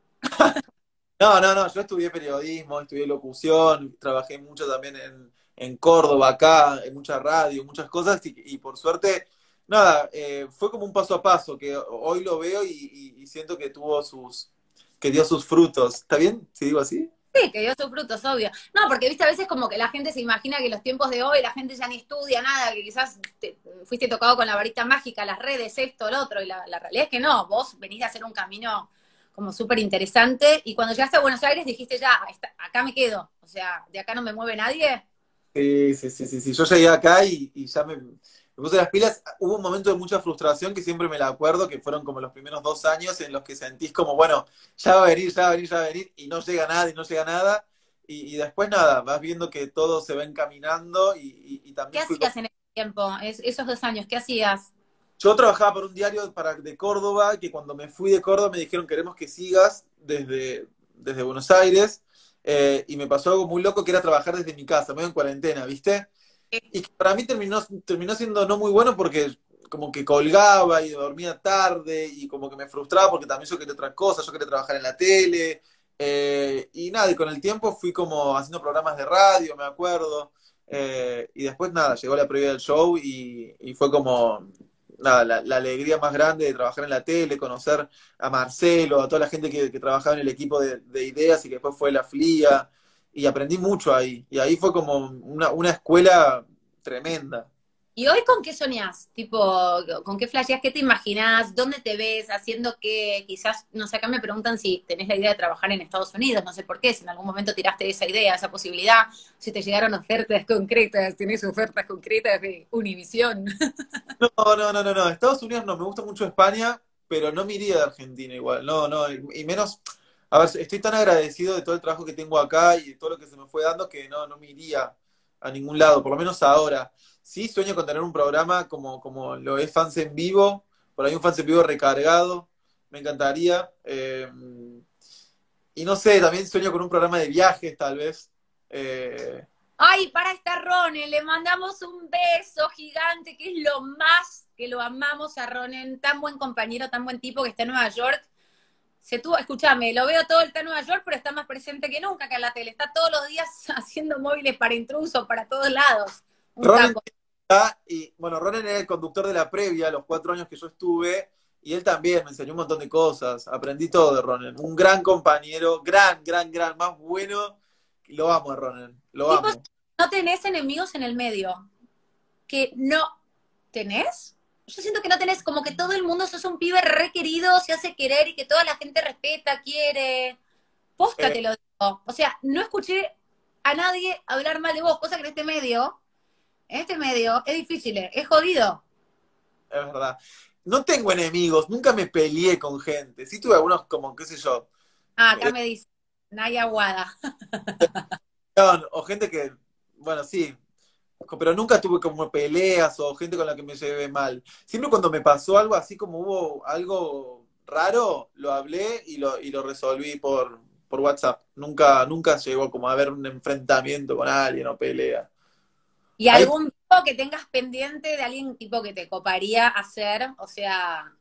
No, no, no, yo estudié periodismo, estudié locución, trabajé mucho también en, en Córdoba, acá, en mucha radio, muchas cosas, y, y por suerte, nada, eh, fue como un paso a paso, que hoy lo veo y, y, y siento que tuvo sus, que dio sus frutos. ¿Está bien si digo así? Sí, que dio sus frutos, obvio. No, porque viste, a veces como que la gente se imagina que los tiempos de hoy la gente ya ni estudia nada, que quizás te, fuiste tocado con la varita mágica, las redes, esto, lo otro, y la, la realidad es que no, vos venís de hacer un camino como súper interesante, y cuando llegaste a Buenos Aires dijiste ya, está, acá me quedo, o sea, de acá no me mueve nadie. Sí, sí, sí, sí, sí. Yo llegué acá y, y ya me, me puse las pilas. Hubo un momento de mucha frustración que siempre me la acuerdo, que fueron como los primeros dos años en los que sentís como, bueno, ya va a venir, ya va a venir, ya va a venir, y no llega nada, y no llega nada, y, y después nada, vas viendo que todo se va encaminando, y, y, y también ¿Qué fui hacías como... en ese tiempo, es, esos dos años? ¿Qué hacías? Yo trabajaba para un diario para, de Córdoba, que cuando me fui de Córdoba me dijeron queremos que sigas desde, desde Buenos Aires, eh, y me pasó algo muy loco que era trabajar desde mi casa, medio en cuarentena, ¿viste? Y que para mí terminó, terminó siendo no muy bueno porque como que colgaba y dormía tarde y como que me frustraba porque también yo quería otra cosa, yo quería trabajar en la tele, eh, y nada, y con el tiempo fui como haciendo programas de radio, me acuerdo, eh, y después nada, llegó la previa del show y, y fue como nada, la, la alegría más grande de trabajar en la tele, conocer a Marcelo, a toda la gente que, que trabajaba en el equipo de, de ideas y que después fue la FLIA, y aprendí mucho ahí. Y ahí fue como una, una escuela tremenda. ¿Y hoy con qué soñás? Tipo, ¿con qué flasheás? ¿Qué te imaginás? ¿Dónde te ves? ¿Haciendo qué? Quizás, no sé, acá me preguntan si tenés la idea de trabajar en Estados Unidos, no sé por qué, si en algún momento tiraste esa idea, esa posibilidad, si te llegaron ofertas concretas, tenés ofertas concretas de Univisión. No, no, no, no, no. Estados Unidos no, me gusta mucho España, pero no me iría de Argentina igual. No, no, y y menos. A ver, estoy tan agradecido de todo el trabajo que tengo acá y de todo lo que se me fue dando que no, no me iría a ningún lado, por lo menos ahora. Sí, sueño con tener un programa como, como lo es Fans en Vivo, por ahí un Fans en Vivo recargado, me encantaría. Eh, y no sé, también sueño con un programa de viajes, tal vez. Eh, Ay, para esta Ronen, le mandamos un beso gigante, que es lo más que lo amamos a Ronen, tan buen compañero, tan buen tipo que está en Nueva York. Se tuvo, escúchame, lo veo todo, el está en Nueva York, pero está más presente que nunca acá en la tele. Está todos los días haciendo móviles para intrusos, para todos lados. Un Ronen capo. está, y bueno, Ronen era el conductor de la previa, los cuatro años que yo estuve, y él también me enseñó un montón de cosas. Aprendí todo de Ronen. Un gran compañero, gran, gran, gran, más bueno. Lo amo a Ronen, lo Tipo, amo. no tenés enemigos en el medio. Que no tenés. Yo siento que no tenés, como que todo el mundo sos un pibe requerido, se hace querer y que toda la gente respeta, quiere. Posta Eh, te lo digo. O sea, no escuché a nadie hablar mal de vos, cosa que en este medio, en este medio, es difícil, es jodido. es verdad. No tengo enemigos, nunca me peleé con gente. Sí tuve algunos como, qué sé yo, Ah, acá eh, me dice, Naya Aguada. o gente que, bueno, sí, pero nunca tuve como peleas o gente con la que me llevé mal. Siempre cuando me pasó algo así como hubo algo raro, lo hablé y lo, y lo resolví por, por WhatsApp. Nunca, nunca llegó como a haber un enfrentamiento con alguien o pelea. ¿Y Ahí, algún tipo que tengas pendiente de alguien tipo que te coparía hacer? O sea,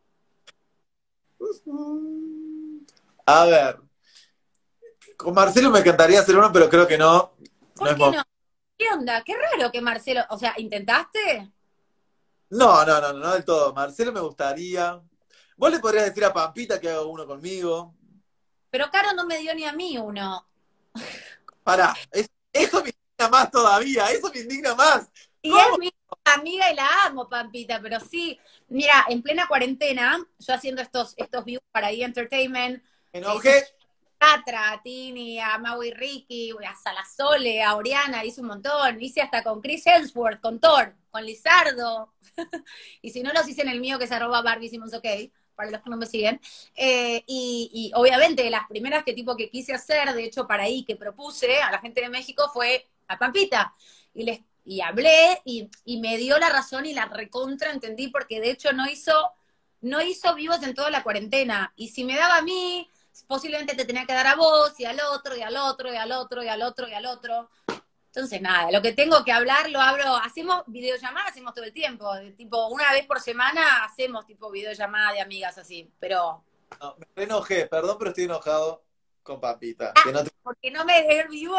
a ver, con Marcelo me encantaría hacer uno, pero creo que no. No ¿por es qué momento. no? ¿Qué onda? Qué raro que Marcelo, o sea, ¿intentaste? No, no, no, no, no del todo. Marcelo me gustaría. Vos le podrías decir a Pampita que haga uno conmigo. Pero Caro no me dio ni a mí uno. Pará, es- eso me indigna más todavía, eso me indigna más. Y es ¿Cómo? mi amiga y la amo, Pampita, pero sí, mira, en plena cuarentena, yo haciendo estos, estos views para E! Entertainment, Me le hice enojé. a Catra, a Tini, a Maui Ricky, a Salasole, a Oriana, hice un montón, hice hasta con Chris Hemsworth, con Thor, con Lizardo, y si no los hice en el mío que se arroba Barbie Simmons OK, para los que no me siguen, eh, y, y, obviamente las primeras que tipo que quise hacer, de hecho para ahí que propuse a la gente de México fue a Pampita, y les y hablé y, y me dio la razón y la recontra entendí porque de hecho no hizo no hizo vivos en toda la cuarentena y si me daba a mí posiblemente te tenía que dar a vos y al otro y al otro y al otro y al otro y al otro. Entonces, nada, lo que tengo que hablar lo hablo, hacemos videollamadas, hacemos todo el tiempo, de, tipo, una vez por semana hacemos tipo videollamada de amigas así, pero, No, me re enojé, perdón, pero estoy enojado con Pampita. Que ah, no te- porque no me dejé vivo.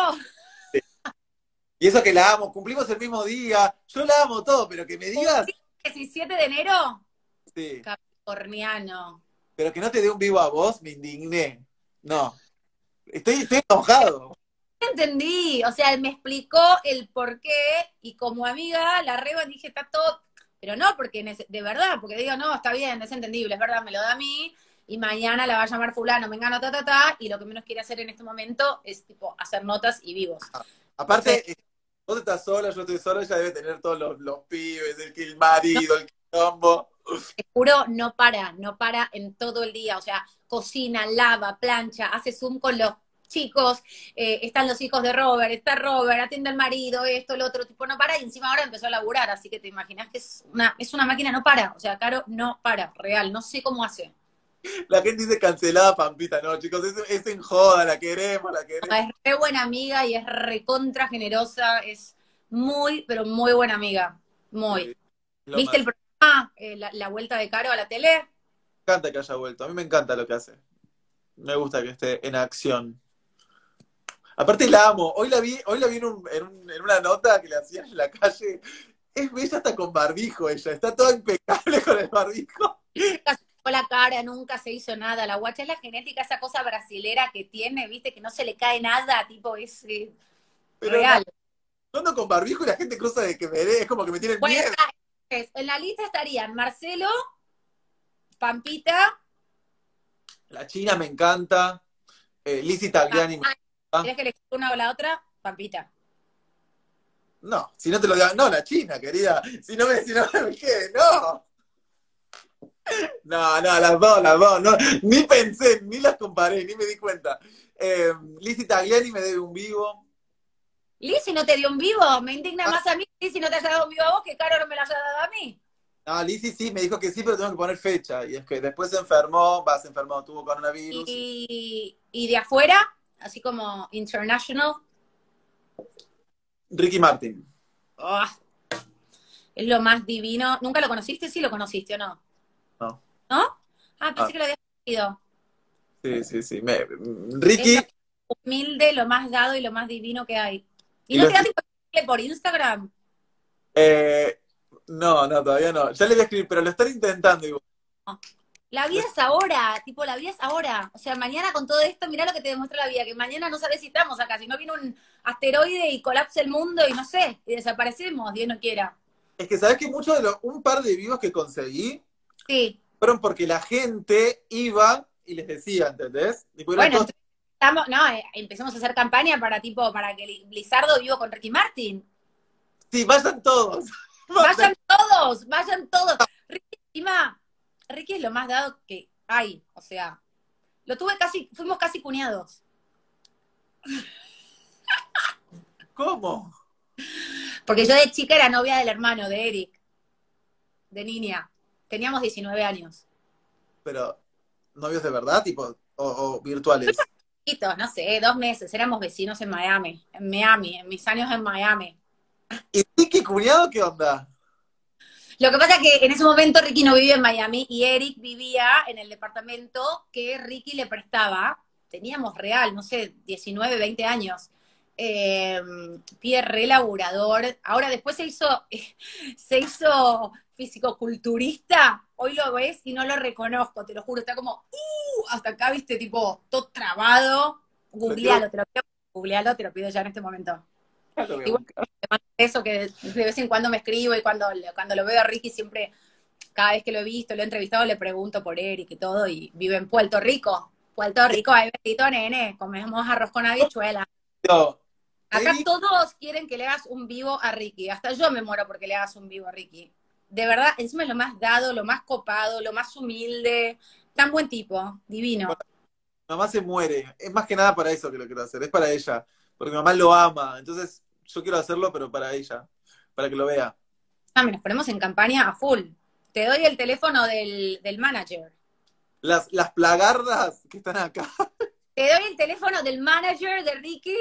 Y eso que la amo, cumplimos el mismo día, yo la amo todo, pero que me digas, diecisiete de enero, sí, capricorniano. pero que no te dé un vivo a vos, me indigné. No, estoy, estoy enojado. Entendí, o sea, me explicó el por qué y como amiga la reba dije, está todo, pero no, porque de verdad, porque digo, no, está bien, es entendible, es verdad, me lo da a mí y mañana la va a llamar fulano, me engano, ta, ta, ta, y lo que menos quiere hacer en este momento es tipo hacer notas y vivos. Entonces, Aparte, eh, vos estás sola, yo estoy solo, ella debe tener todos los, los pibes, el, que el no, marido, el quilombo. te juro, no para, no para en todo el día. O sea, cocina, lava, plancha, hace Zoom con los chicos, eh, están los hijos de Robert, está Robert, atiende al marido, esto, lo otro, tipo, no para, y encima ahora empezó a laburar, así que te imaginas que es una, es una máquina, no para, o sea, Caro no para, real, no sé cómo hace. La gente dice cancelada Pampita, no, chicos, es, es en joda, la queremos, la No, queremos. es re buena amiga y es recontra generosa, es muy, pero muy buena amiga, muy. Sí, lo ¿Viste el máximo. programa, eh, la, la vuelta de Caro a la tele? Me encanta que haya vuelto, a mí me encanta lo que hace. Me gusta que esté en acción. Aparte la amo. Hoy la vi, hoy la vi en, un- en un- en una nota que le hacían en la calle. Es bella hasta con barbijo ella. Está toda impecable con el barbijo. Nunca se tocó la cara, nunca se hizo nada. La guacha es la genética, esa cosa brasilera que tiene, viste, que no se le cae nada, tipo, es eh, Pero nada, real. Yo ando con barbijo y la gente cruza de que me ve, es como que me tienen Bueno, miedo. es- en la lista estarían Marcelo, Pampita. La China me encanta, eh, Lizzie Ah, Tagliani me ah, encanta. ¿Querés que elegir una o la otra? Pampita. No, si no te lo digo, no, la China, querida. Si no me, si no me ¿qué? No. No, no, las dos, las dos. No, ni pensé, ni las comparé, ni me di cuenta. Eh, Lizzie Tagliani me debe un vivo. Lizzy no te dio un vivo, me indigna Ah, más a mí que Lizzy no te haya dado un vivo a vos que Caro no me lo haya dado a mí. no, Lizzie sí, me dijo que sí, pero tengo que poner fecha. Y es que después se enfermó, va, se enfermó, tuvo coronavirus. Y... Y, y de afuera, así como international, Ricky Martin. oh, es lo más divino. ¿Nunca lo conociste? Sí lo conociste, ¿o no? No. ¿No? Ah, Ah, pensé que lo habías conocido. sí, sí, sí. Me- Es lo Ricky, más humilde, lo más dado y lo más divino que hay. ¿Y y no lo te da estoy- tipo de por Instagram? eh, no, no, todavía no. Ya le voy a escribir, pero lo están intentando igual. No. La vida es ahora, tipo, la vida es ahora. O sea, mañana con todo esto, mirá lo que te demuestra la vida, que mañana no sabes si estamos acá, si no viene un asteroide y colapsa el mundo y no sé, y desaparecemos, Dios no quiera. Es que sabes que muchos de los, un par de vivos que conseguí Sí. fueron porque la gente iba y les decía, ¿entendés? Y eran Bueno, todos, entonces estamos, no, eh, empecemos a hacer campaña para tipo, para que Lizardo viva con Ricky Martin. sí, vayan todos. Vayan todos, vayan todos. Ricky, encima, Ricky es lo más dado que hay, o sea, lo tuve casi, fuimos casi cuñados. ¿Cómo? Porque yo de chica era novia del hermano de Eric, de niña. Teníamos diecinueve años. Pero, ¿novios de verdad, tipo, o, o virtuales? Chiquitos, no sé, dos meses, éramos vecinos en Miami, en Miami, en mis años en Miami. ¿Y Ricky cuñado qué onda? Lo que pasa es que en ese momento Ricky no vivía en Miami y Eric vivía en el departamento que Ricky le prestaba. Teníamos real, no sé, diecinueve, veinte años. Eh, pie re laburador. Ahora después se hizo, se hizo fisicoculturista. Hoy lo ves y no lo reconozco, te lo juro. Está como, uh, hasta acá, viste, tipo, todo trabado. Lo quiero Googlealo, te lo pido, googlealo, te lo pido ya en este momento. buscar, lo voy a Igual buscar. te mando eso que de vez en cuando me escribo y cuando, cuando lo veo a Ricky siempre, cada vez que lo he visto, lo he entrevistado, le pregunto por Eric y todo, y vive en Puerto Rico. Puerto Rico, ay, bendito nene, comemos arroz con habichuela. No, Acá Eric, todos quieren que le hagas un vivo a Ricky, hasta yo me muero porque le hagas un vivo a Ricky. De verdad, encima es lo más dado, lo más copado, lo más humilde, tan buen tipo, divino. mamá se muere. Es más que nada para eso que lo quiero hacer, es para ella. Porque mi mamá lo ama. Entonces, yo quiero hacerlo, pero para ella, para que lo vea. Ah, nos ponemos en campaña a full. Te doy el teléfono del, del manager. Las, las plagardas que están acá. Te doy el teléfono del manager de Ricky.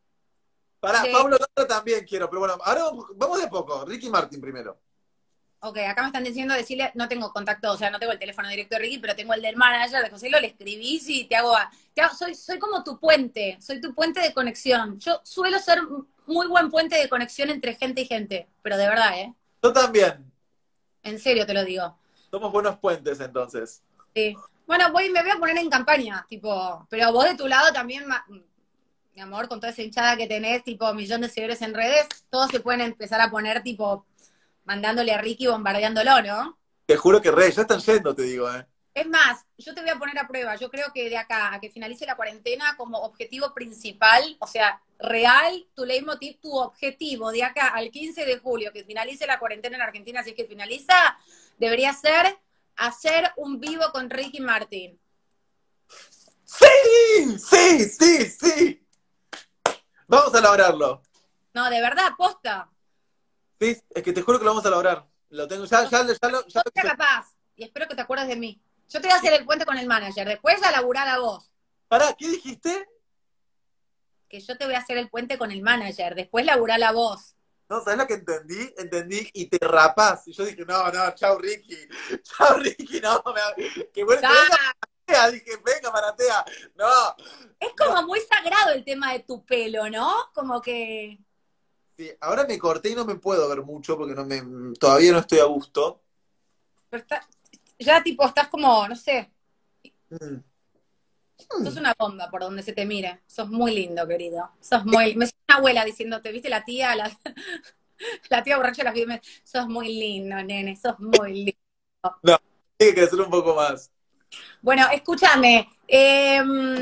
Pará, De... Pablo Londra también quiero, pero bueno, ahora vamos, vamos de poco. Ricky Martin primero. Ok, acá me están diciendo decirle, no tengo contacto, o sea, no tengo el teléfono directo de Ricky, pero tengo el del manager de José, lo le escribís y te hago, te hago soy, soy como tu puente, soy tu puente de conexión. Yo suelo ser muy buen puente de conexión entre gente y gente, pero de verdad, ¿eh? Yo también. En serio te lo digo. Somos buenos puentes entonces. Sí. Bueno, voy, me voy a poner en campaña, tipo, pero vos de tu lado también, mi amor, con toda esa hinchada que tenés, tipo, millón de seguidores en redes, todos se pueden empezar a poner, tipo, mandándole a Ricky, bombardeándolo, ¿no? Te juro que re, ya están yendo, te digo, ¿eh? Es más, yo te voy a poner a prueba. Yo creo que de acá a que finalice la cuarentena, como objetivo principal, o sea, real, tu leitmotiv, tu objetivo de acá al quince de julio, que finalice la cuarentena en Argentina, si es que finaliza, debería ser hacer un vivo con Ricky Martin. ¡Sí! ¡Sí! ¡Sí! ¡Sí! Vamos a lograrlo. No, de verdad, posta. Sí, es que te juro que lo vamos a lograr. Lo tengo, ya, ya, ya, lo, ya Yo sea capaz, y espero que te acuerdes de mí. Yo te voy a hacer el puente con el manager, después a laburar a vos. Pará, ¿qué dijiste? Que yo te voy a hacer el puente con el manager, después laburar a vos. No, ¿sabes lo que entendí? Entendí y te rapás. Y yo dije, no, no, chau Ricky. Chau Ricky, no. Me... Que bueno, que venga Maratea. Dije, venga Maratea. No. Es como no. muy sagrado el tema de tu pelo, ¿no? Como que... Sí, ahora me corté y no me puedo ver mucho porque no me, todavía no estoy a gusto. Pero está, ya tipo, estás como, no sé. Mm. Sos una bomba por donde se te mire. Sos muy lindo, querido. Sos muy... Me siento una abuela diciéndote, ¿viste la tía? La, la tía borracha de las vidas. Sos muy lindo, nene. Sos muy lindo. No, tiene que crecer un poco más. Bueno, escúchame. Eh,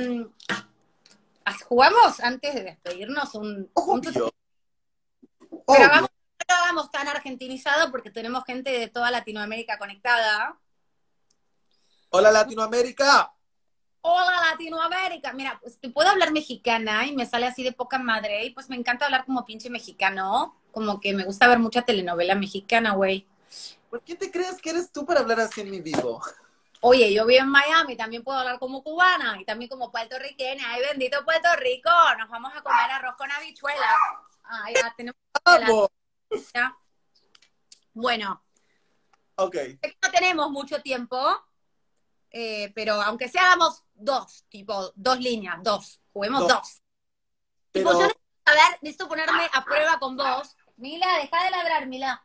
¿jugamos antes de despedirnos un, un tutorial? Obvio, Pero obvio. hagamos, no lo hagamos tan argentinizado porque tenemos gente de toda Latinoamérica conectada. Hola Latinoamérica. Hola Latinoamérica. Mira, pues te puedo hablar mexicana y me sale así de poca madre. Y pues me encanta hablar como pinche mexicano. Como que me gusta ver mucha telenovela mexicana, güey. ¿Por qué te crees que eres tú para hablar así en mi vivo? Oye, yo vivo en Miami, también puedo hablar como cubana y también como puertorriqueña. ¡Ay, bendito Puerto Rico! Nos vamos a comer arroz con habichuelas. Ah, ya tenemos ¡Vamos! la... Bueno, Ok. sé que no tenemos mucho tiempo, eh, pero aunque sea hagamos dos, tipo, dos líneas, dos. Juguemos No, dos. Tipo, pero, yo necesito saber, necesito ponerme a prueba con vos. Mila, deja de ladrar, Mila.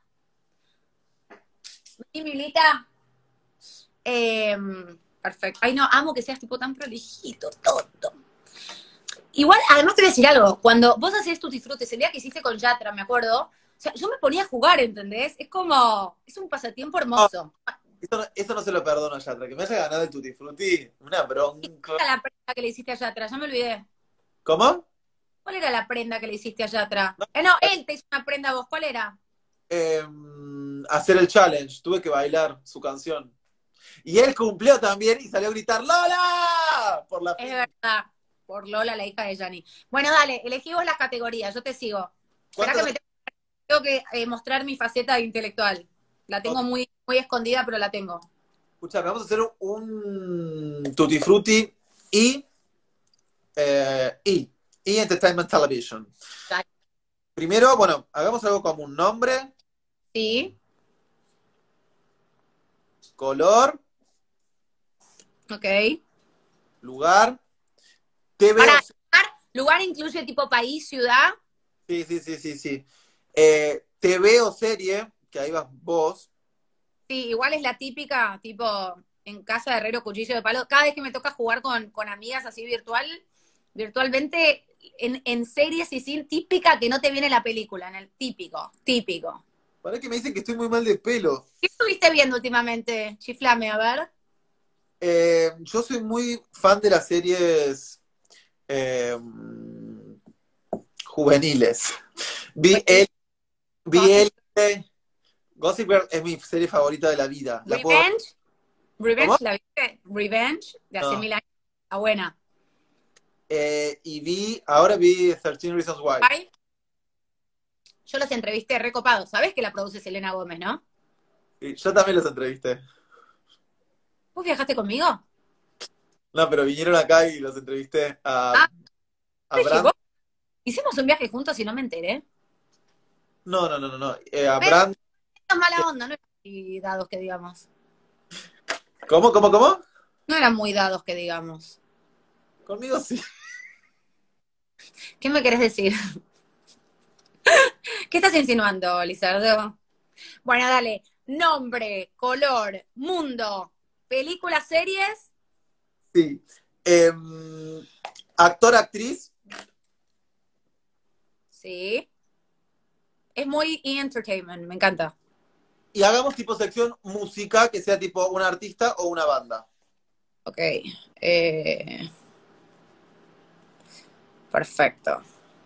Y Milita. Eh, perfecto. Ay, no, amo que seas tipo tan prolijito, tonto. Igual, además te voy a decir algo. Cuando vos hacías tus disfrutes, el día que hiciste con Yatra, me acuerdo, o sea, yo me ponía a jugar, ¿entendés? Es como, es un pasatiempo no, hermoso. eso, no, eso no se lo perdono a Yatra. Que me haya ganado el Tutti Frutti, una bronca. ¿Cuál era la prenda que le hiciste a Yatra? Ya me olvidé. ¿Cómo? ¿Cuál era la prenda que le hiciste a Yatra? No, Eh, no, él te hizo una prenda a vos. ¿Cuál era? eh, hacer el challenge. Tuve que bailar su canción. Y él cumplió también y salió a gritar ¡Lola! Por la Es fin. verdad. Por Lola, la hija de Yanni. Bueno, dale, elegí vos las categorías, yo te sigo. Espera que ¿Cuántas? me tengo que eh, mostrar mi faceta intelectual. La tengo Ok, muy, muy escondida, pero la tengo. escuchame, vamos a hacer un Tutti Frutti y, eh, y, y Entertainment Television. Dale. Primero, bueno, hagamos algo como un nombre, Sí, color, ok. lugar, T V Para o... lugar, lugar incluye tipo país, ciudad. Sí, sí, sí, sí, sí. Eh, T V o serie, que ahí vas vos. Sí, igual es la típica, tipo en casa de herrero, cuchillo de palo. Cada vez que me toca jugar con, con amigas así virtual, virtualmente, en, en series y sin típica que no te viene la película, en el típico, típico. Para que me dicen que estoy muy mal de pelo. ¿Qué estuviste viendo últimamente? Chiflame, a ver. Eh, yo soy muy fan de las series eh, juveniles. Vi el, vi Gossip. el, Gossip Girl es mi serie favorita de la vida. ¿La puedo ver? Revenge. ¿Cómo? Revenge, ¿la viste? Revenge, de hace No. mil años. Está buena. Eh, y vi, ahora vi trece Reasons Why. Ay, yo los entrevisté recopados. ¿Sabés que la produce Selena Gómez, no? Y yo también los entrevisté. ¿Vos viajaste conmigo? No, pero vinieron acá y los entrevisté a, Ah, a ¿te Brand. llegó? Hicimos un viaje juntos y no me enteré. No, no, no, no, no. Eh, a Pero Brand. eran mala onda, no eran muy dados que digamos. ¿Cómo, cómo, cómo? No eran muy dados que digamos. Conmigo sí. ¿Qué me querés decir? ¿Qué estás insinuando, Lizardo? Bueno, dale. Nombre, color, mundo, películas, series. Sí. Eh, actor, actriz. Sí. Es muy entertainment, me encanta. Y hagamos tipo sección música, que sea tipo un artista o una banda. Ok. Eh, perfecto.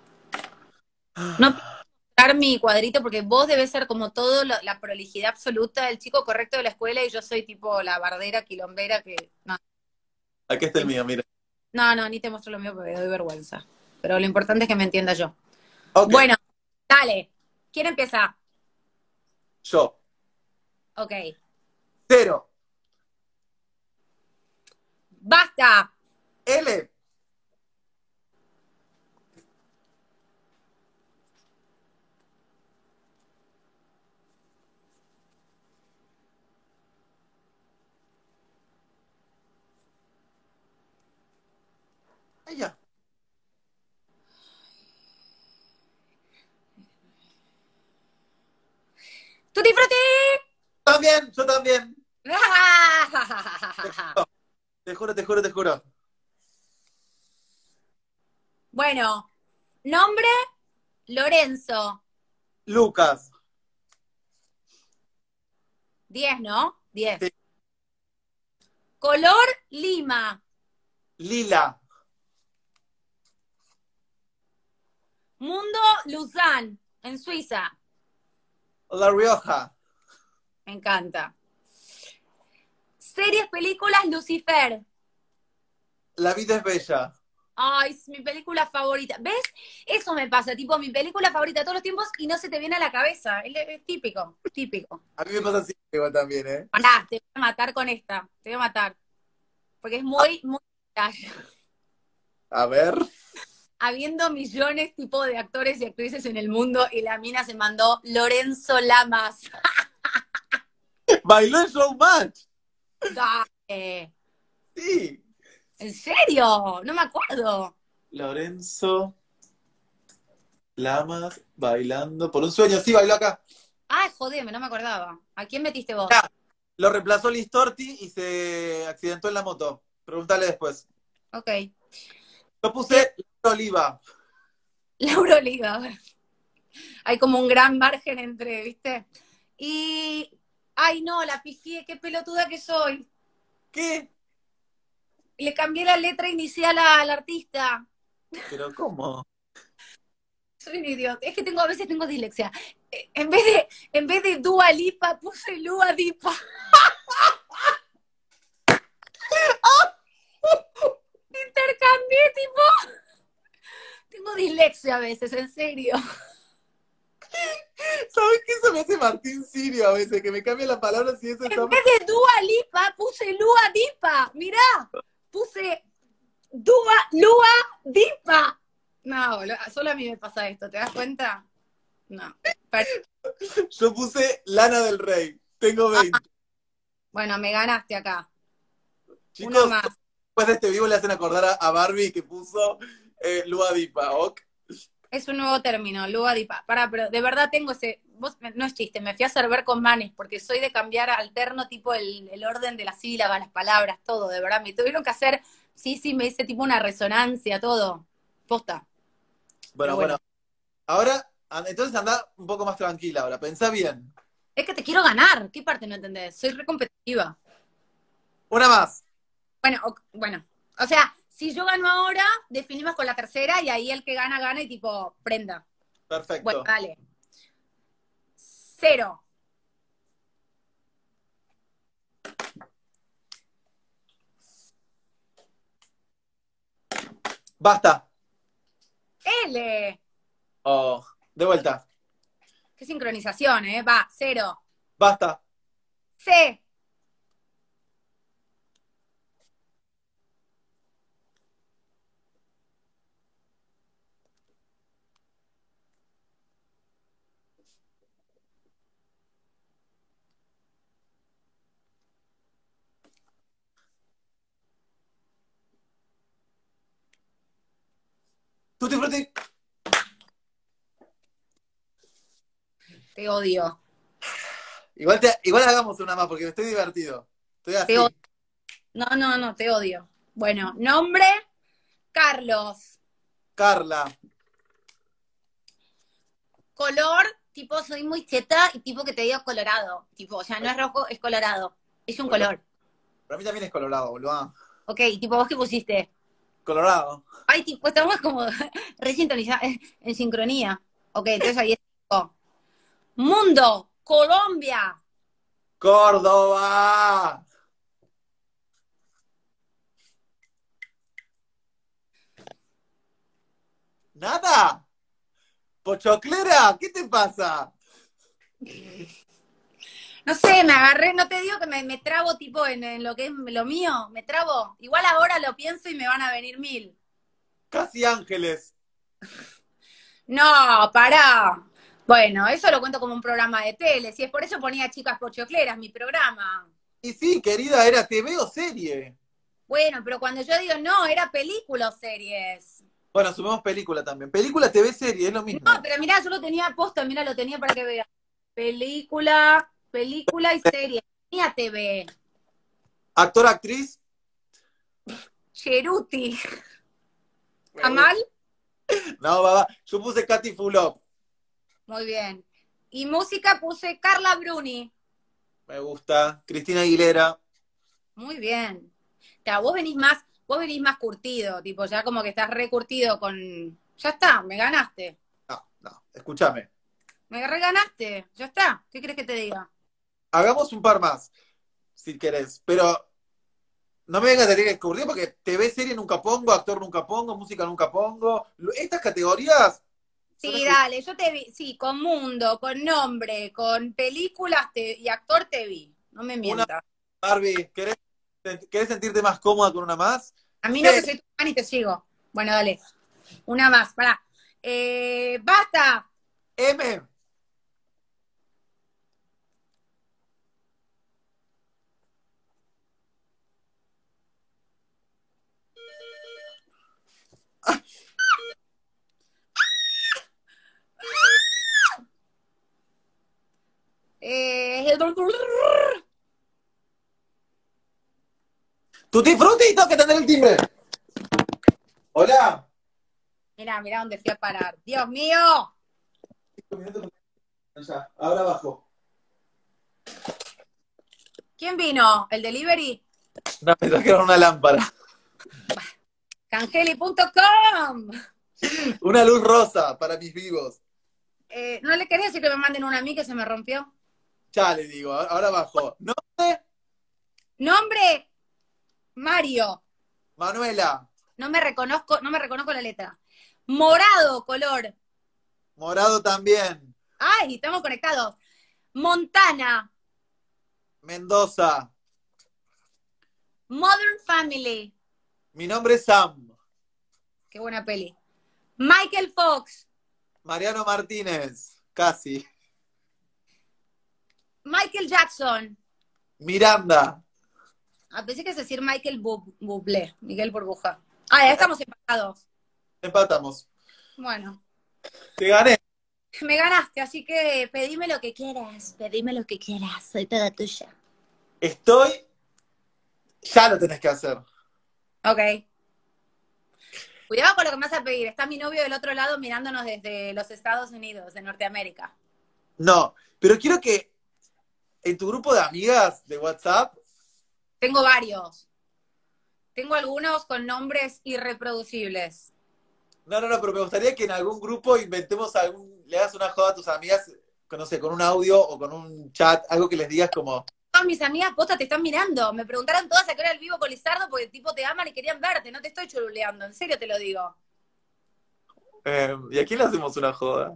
No puedo dar mi cuadrito porque vos debes ser como todo lo- la prolijidad absoluta, el chico correcto de la escuela y yo soy tipo la bardera quilombera que... No, Aquí está el mío, mira. no, no, ni te muestro lo mío porque doy vergüenza. Pero lo importante es que me entienda yo. Ok, Bueno, dale. ¿Quién empieza? yo. Ok. Cero. ¡Basta! L. Ahí ya. ¡Tutti frutti! También, yo también. Te juro, te juro, te juro. Bueno, nombre, Lorenzo. Lucas. Diez, ¿no? Diez. Sí. Color, lima. Lila. Mundo, Luzán, en Suiza. La Rioja. Me encanta. Series, películas, Lucifer. La vida es bella. Ay, es mi película favorita. ¿Ves? Eso me pasa, tipo, mi película favorita de todos los tiempos y no se te viene a la cabeza. Es, es típico, típico. A mí me pasa así igual también, ¿eh? Pará, te voy a matar con esta. Te voy a matar. Porque es muy, muy... A ver. Habiendo millones tipo de actores y actrices en el mundo y la mina se mandó Lorenzo Lamas. Bailó en Showmatch. Dale. Sí. ¿En serio? No me acuerdo. Lorenzo Lamas bailando por un sueño. Sí, bailó acá. Ay, jodeme, no me acordaba. ¿A quién metiste vos? Ya, lo reemplazó Liz Torti y se accidentó en la moto. Pregúntale después. Ok. Yo puse Laura Oliva. Laura Oliva. Hay como un gran margen entre, ¿viste? Y... Ay, no, la pifié, qué pelotuda que soy. ¿Qué? Le cambié la letra inicial al artista. ¿Pero cómo? Soy un idiota. Es que tengo, a veces tengo dislexia. En vez de, en vez de Dua Lipa, puse Lua Dipa. Intercambié, tipo. Tengo dislexia a veces, en serio. ¿Sabes qué? Eso me hace Martín Sirio a veces, que me cambia la palabra si eso está... En vez de Dua Lipa, puse Lua Dipa. Mirá, puse Dua, Lua Dipa. No, solo a mí me pasa esto, ¿te das cuenta? No. Yo puse Lana del Rey. Tengo veinte. Ah, bueno, me ganaste acá. Chicos, Uno más. después de este vivo le hacen acordar a, a Barbie que puso eh, Lua Dipa, ¿ok? Es un nuevo término, Lua Dipa. Pará, pero de verdad tengo ese... Vos, no es chiste, me fui a hacer ver con Manes, porque soy de cambiar alterno tipo el, el orden de las sílabas, las palabras, todo, de verdad. Me tuvieron que hacer, sí, sí, me hice tipo una resonancia, todo. Posta. Bueno, bueno, bueno. Ahora, entonces anda un poco más tranquila ahora. Pensá bien. Es que te quiero ganar. ¿Qué parte no entendés? Soy re competitiva. Una más. Bueno, o, bueno. O sea, si yo gano ahora, definimos con la tercera y ahí el que gana, gana y tipo, prenda. Perfecto. Bueno, dale. Cero. Basta. L. Oh, de vuelta. Qué sincronización, ¿eh? Va, cero. Basta. C. Tutti frutti. Te odio. Igual, te, igual hagamos una más porque me estoy divertido. Estoy así. Te odio. No, no, no, te odio. Bueno, nombre, Carlos. Carla. Color, tipo, soy muy cheta y tipo que te digo colorado. Tipo, o sea, no es rojo, es colorado. Es un Bueno, color. para mí también es colorado, boludo. Ok, tipo, ¿vos qué pusiste? Colorado. Ay, tipo, estamos como re sintonizados, en sincronía. Ok, entonces ahí está. Mundo, Colombia. Córdoba. ¿Nada? ¿Pochoclera? ¿Qué te pasa? No sé, me agarré, no te digo que me, me trabo tipo en, en lo que es lo mío, me trabo. Igual ahora lo pienso y me van a venir mil. Casi Ángeles. No, pará. Bueno, eso lo cuento como un programa de tele. Si es por eso ponía Chicas Pochocleras, mi programa. Y sí, querida, ¿era T V o serie? Bueno, pero cuando yo digo no, era película o series. Bueno, sumemos película también. Película, T V, serie, es lo mismo. No, pero mirá, yo lo tenía posta, mirá, lo tenía para que veas. Película, película y serie. Tenía T V. Actor, actriz. Cheruti. ¿Está mal? No, va, va. Yo puse Katy Fulop. Muy bien. Y música puse Carla Bruni. Me gusta. Cristina Aguilera. Muy bien. Claro, vos venís más, vos venís más curtido, tipo, ya como que estás recurtido con. Ya está, me ganaste. No, no, escúchame. Me reganaste, ya está. ¿Qué crees que te diga? Hagamos un par más, si querés. Pero no me vengas a decir que es curtido porque T V serie nunca pongo, actor nunca pongo, música nunca pongo. Estas categorías son Sí, exclusivas. dale, yo te vi, sí, con mundo, con nombre, con películas te- y actor te vi. No me Una, mientas. Barbie, ¿querés, ¿querés sentirte más cómoda con una más? A mí no, que Sí. soy tu fan y te sigo. Bueno, dale. Una más, pará. Eh, ¡basta! M. Eh, Tutti frutti, tengo que tener el timbre. Hola. Mirá, mirá dónde fui a parar. ¡Dios mío! Cinco minutos. Ya, ahora abajo. ¿Quién vino? ¿El delivery? No, me trajeron una lámpara. Cangeli punto com. Una luz rosa para mis vivos. Eh, ¿no le quería decir que me manden una a mí que se me rompió? Ya le digo, ahora abajo. ¿Nombre? Nombre, Mario. Manuela. No me reconozco, no me reconozco la letra. Morado, color. Morado también. Ay, estamos conectados. Montana. Mendoza. Modern Family. Mi nombre es Sam. Qué buena peli. Michael Fox. Mariano Martínez. Casi. Michael Jackson. Miranda. Ah, pensé que es decir Michael Bu- Bublé. Miguel Burbuja. Ah, ya estamos empatados. Empatamos. Bueno, Te gané. me ganaste, así que pedime lo que quieras. Pedime lo que quieras. Soy toda tuya. Estoy. Ya lo tenés que hacer. Ok. Cuidado con lo que me vas a pedir. Está mi novio del otro lado mirándonos desde los Estados Unidos, de Norteamérica. No, pero quiero que en tu grupo de amigas de WhatsApp. Tengo varios. Tengo algunos con nombres irreproducibles. No, no, no, pero me gustaría que en algún grupo inventemos algún. Le hagas una joda a tus amigas, con, no sé, con un audio o con un chat, algo que les digas como. Todas mis amigas posta te están mirando. Me preguntaron todas a qué hora el vivo con Lizardo porque el tipo te aman y querían verte. No te estoy chululeando. En serio te lo digo. Eh, ¿Y a quién le hacemos una joda?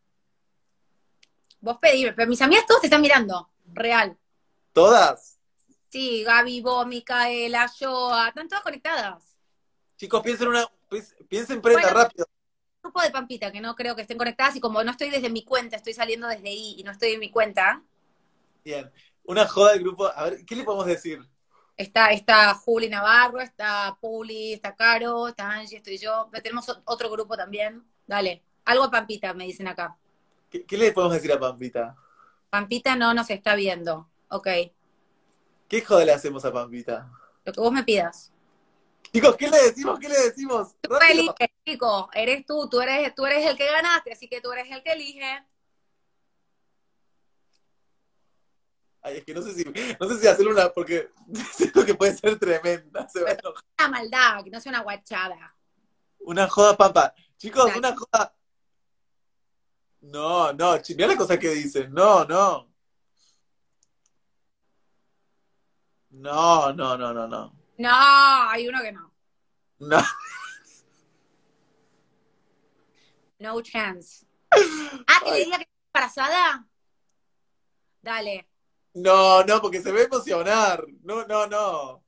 Vos pedime. Pero mis amigas todas te están mirando. Real. ¿Todas? Sí, Gaby, vos, Micaela, Joa. Están todas conectadas. Chicos, piensen una. Piensen prenda Bueno, rápido. grupo de Pampita, que no creo que estén conectadas. Y como no estoy desde mi cuenta, estoy saliendo desde ahí y no estoy en mi cuenta. Bien. Una joda del grupo. A ver, ¿qué le podemos decir? Está, está Juli Navarro, está Puli, está Caro, está Angie, estoy yo. Tenemos otro grupo también. Dale. Algo a Pampita, me dicen acá. ¿Qué, qué le podemos decir a Pampita? Pampita no nos está viendo. Ok. ¿Qué joda le hacemos a Pampita? Lo que vos me pidas. Chicos, ¿qué le decimos? ¿Qué le decimos? Tú Rápido. eliges, chico. Eres tú. Tú eres, tú eres el que ganaste, así que tú eres el que elige. Ay, es que no sé si, no sé si hacerle una, porque siento que puede ser tremenda. Se va a enojar. Una maldad, que no sea una guachada. Una joda, Pampa. Chicos, Dale. una joda. No, no, chi- mirá las cosas que dicen. No, no. No, no, no, no, no. No, hay uno que no. No, No chance. Ah, que le Ay, diga que estás embarazada. Dale. no, no, porque se va a emocionar. No, no, no.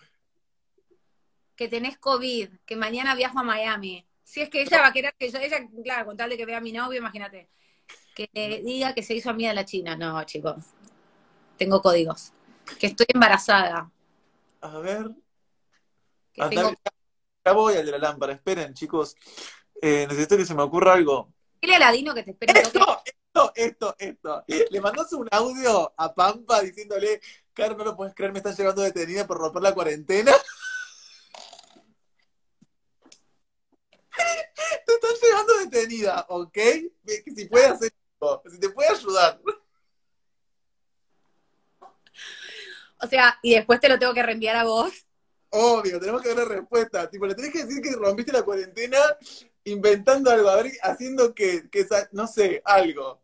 Que tenés COVID, que mañana viajo a Miami. Si es que ella va a querer que yo, ella, claro, con tal de que vea a mi novio, imagínate. Que diga que se hizo amiga de la China. No, chicos. Tengo códigos. Que estoy embarazada. A ver. Que Andá, tengo. ya voy al de la lámpara. Esperen, chicos. Eh, necesito que se me ocurra algo. Dile a Ladino que te espere un toque. Esto, esto, esto, esto. Le mandas un audio a Pampa diciéndole, Caro, no lo puedes creer, me están llevando detenida por romper la cuarentena. Te están llevando detenida, ¿ok? Que si puede hacer algo, si te puede ayudar. O sea, y después te lo tengo que reenviar a vos. Obvio, tenemos que ver la respuesta. Tipo, le tenés que decir que rompiste la cuarentena inventando algo, a ver, haciendo que, que no sé, algo.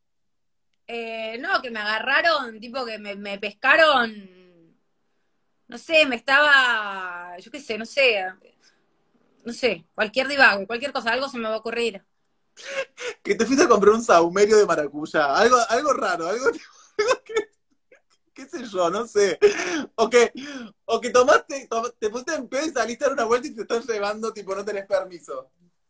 Eh, no, que me agarraron, tipo que me, me pescaron, no sé, me estaba, yo qué sé, no sé, no sé, cualquier divago, cualquier cosa, algo se me va a ocurrir. Que te fuiste a comprar un saumerio de maracuyá, algo, algo raro, algo, algo que, qué sé yo, no sé. O que, o que tomaste, tom, te pusiste en pedo y saliste a dar una vuelta y te estás llevando, tipo, no tenés permiso.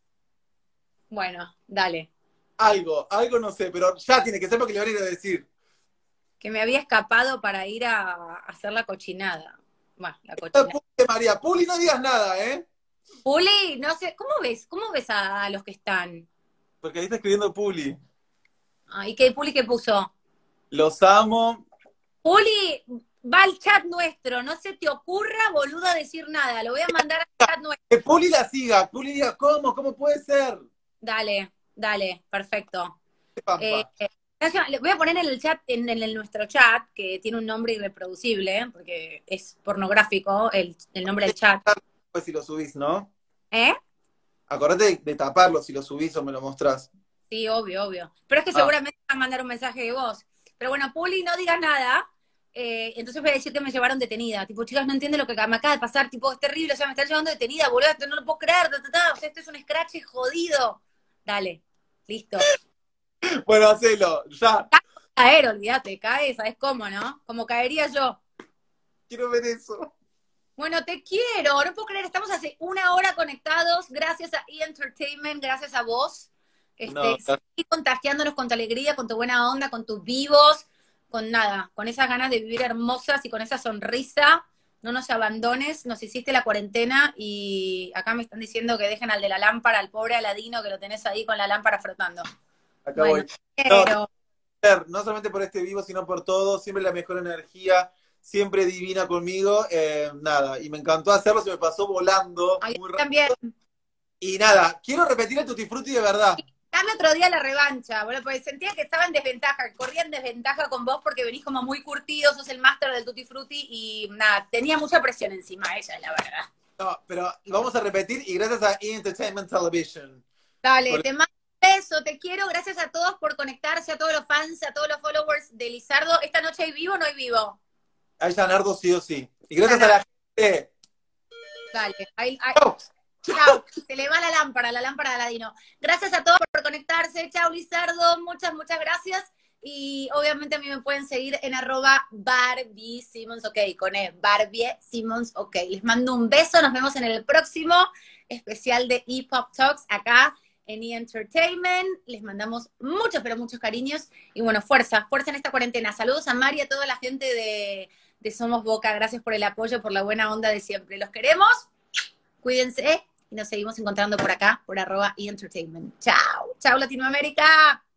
Bueno, dale. Algo, algo no sé, pero ya tiene que ser porque le van a ir a decir. Que me había escapado para ir a, a hacer la cochinada. Bueno, la cochinada. Puli, María, Puli, no digas nada, ¿eh? Puli, no sé, ¿cómo ves? ¿Cómo ves a, a los que están? Porque ahí está escribiendo Puli. Ah, ¿y qué Puli qué puso? Los amo. Puli, va al chat nuestro, no se te ocurra, boluda, decir nada. Lo voy a mandar al chat nuestro. Que Puli la siga. Puli diga, ¿cómo? ¿Cómo puede ser? Dale, dale, perfecto. Eh, Pampa. eh, voy a poner en el chat, en, en el, nuestro chat, que tiene un nombre irreproducible, porque es pornográfico el, el nombre del chat. Pues si lo subís, ¿no? ¿Eh? Acordate de, de taparlo si lo subís o me lo mostrás. Sí, obvio, obvio. Pero es que Ah. seguramente van a mandar un mensaje de voz. Pero bueno, Puli, no digas nada. Eh, entonces voy a decir que me llevaron detenida. Tipo, chicas, no entienden lo que me acaba de pasar. Tipo, es terrible, o sea, me están llevando detenida, boludo. No lo puedo creer. Ta, ta, ta. O sea, esto es un scratch jodido. Dale, listo. Bueno, hacelo, ya. Caer, olvídate, cae, ¿sabes cómo, no? Como caería yo. Quiero ver eso. Bueno, te quiero, no puedo creer, estamos hace una hora conectados, gracias a E! Entertainment, gracias a vos. Este, No, seguí contagiándonos con tu alegría, con tu buena onda, con tus vivos, con nada, con esas ganas de vivir hermosas y con esa sonrisa. No nos abandones, nos hiciste la cuarentena y acá me están diciendo que dejen al de la lámpara, al pobre Aladino que lo tenés ahí con la lámpara frotando. acá Bueno, voy. pero... No, no solamente por este vivo, sino por todo, siempre la mejor energía, siempre divina conmigo, eh, nada, y me encantó hacerlo, se me pasó volando Ay, muy rápido. también. Y nada, quiero repetir el Tutti Frutti de verdad. Dame otro día la revancha, bueno, porque sentía que estaba en desventaja, que corría en desventaja con vos porque venís como muy curtido, sos el máster del Tutti Frutti y nada, tenía mucha presión encima ella, la verdad. No, pero lo vamos a repetir y gracias a E! Entertainment Television. Dale, Por... te mando un beso, te quiero, gracias a todos por conectarse, a todos los fans, a todos los followers de Lizardo. ¿Esta noche hay vivo o no hay vivo? Hay Leonardo sí o sí. Y gracias Leonardo. A la gente. Dale, ahí, ahí. Oh. Chao, se le va la lámpara, la lámpara de Aladino. Gracias a todos por conectarse. Chao, Lizardo, muchas, muchas gracias. Y obviamente a mí me pueden seguir en arroba Barbie Simmons, ok, con E, Barbie Simmons, ok. Les mando un beso, nos vemos en el próximo especial de E-Pop Talks acá en E! Entertainment. Les mandamos muchos, pero muchos cariños. Y bueno, fuerza, fuerza en esta cuarentena. Saludos a Mari, a toda la gente de, de Somos Boca. Gracias por el apoyo, por la buena onda de siempre. Los queremos. Cuídense y nos seguimos encontrando por acá, por arroba E! Entertainment. Chao, chao Latinoamérica.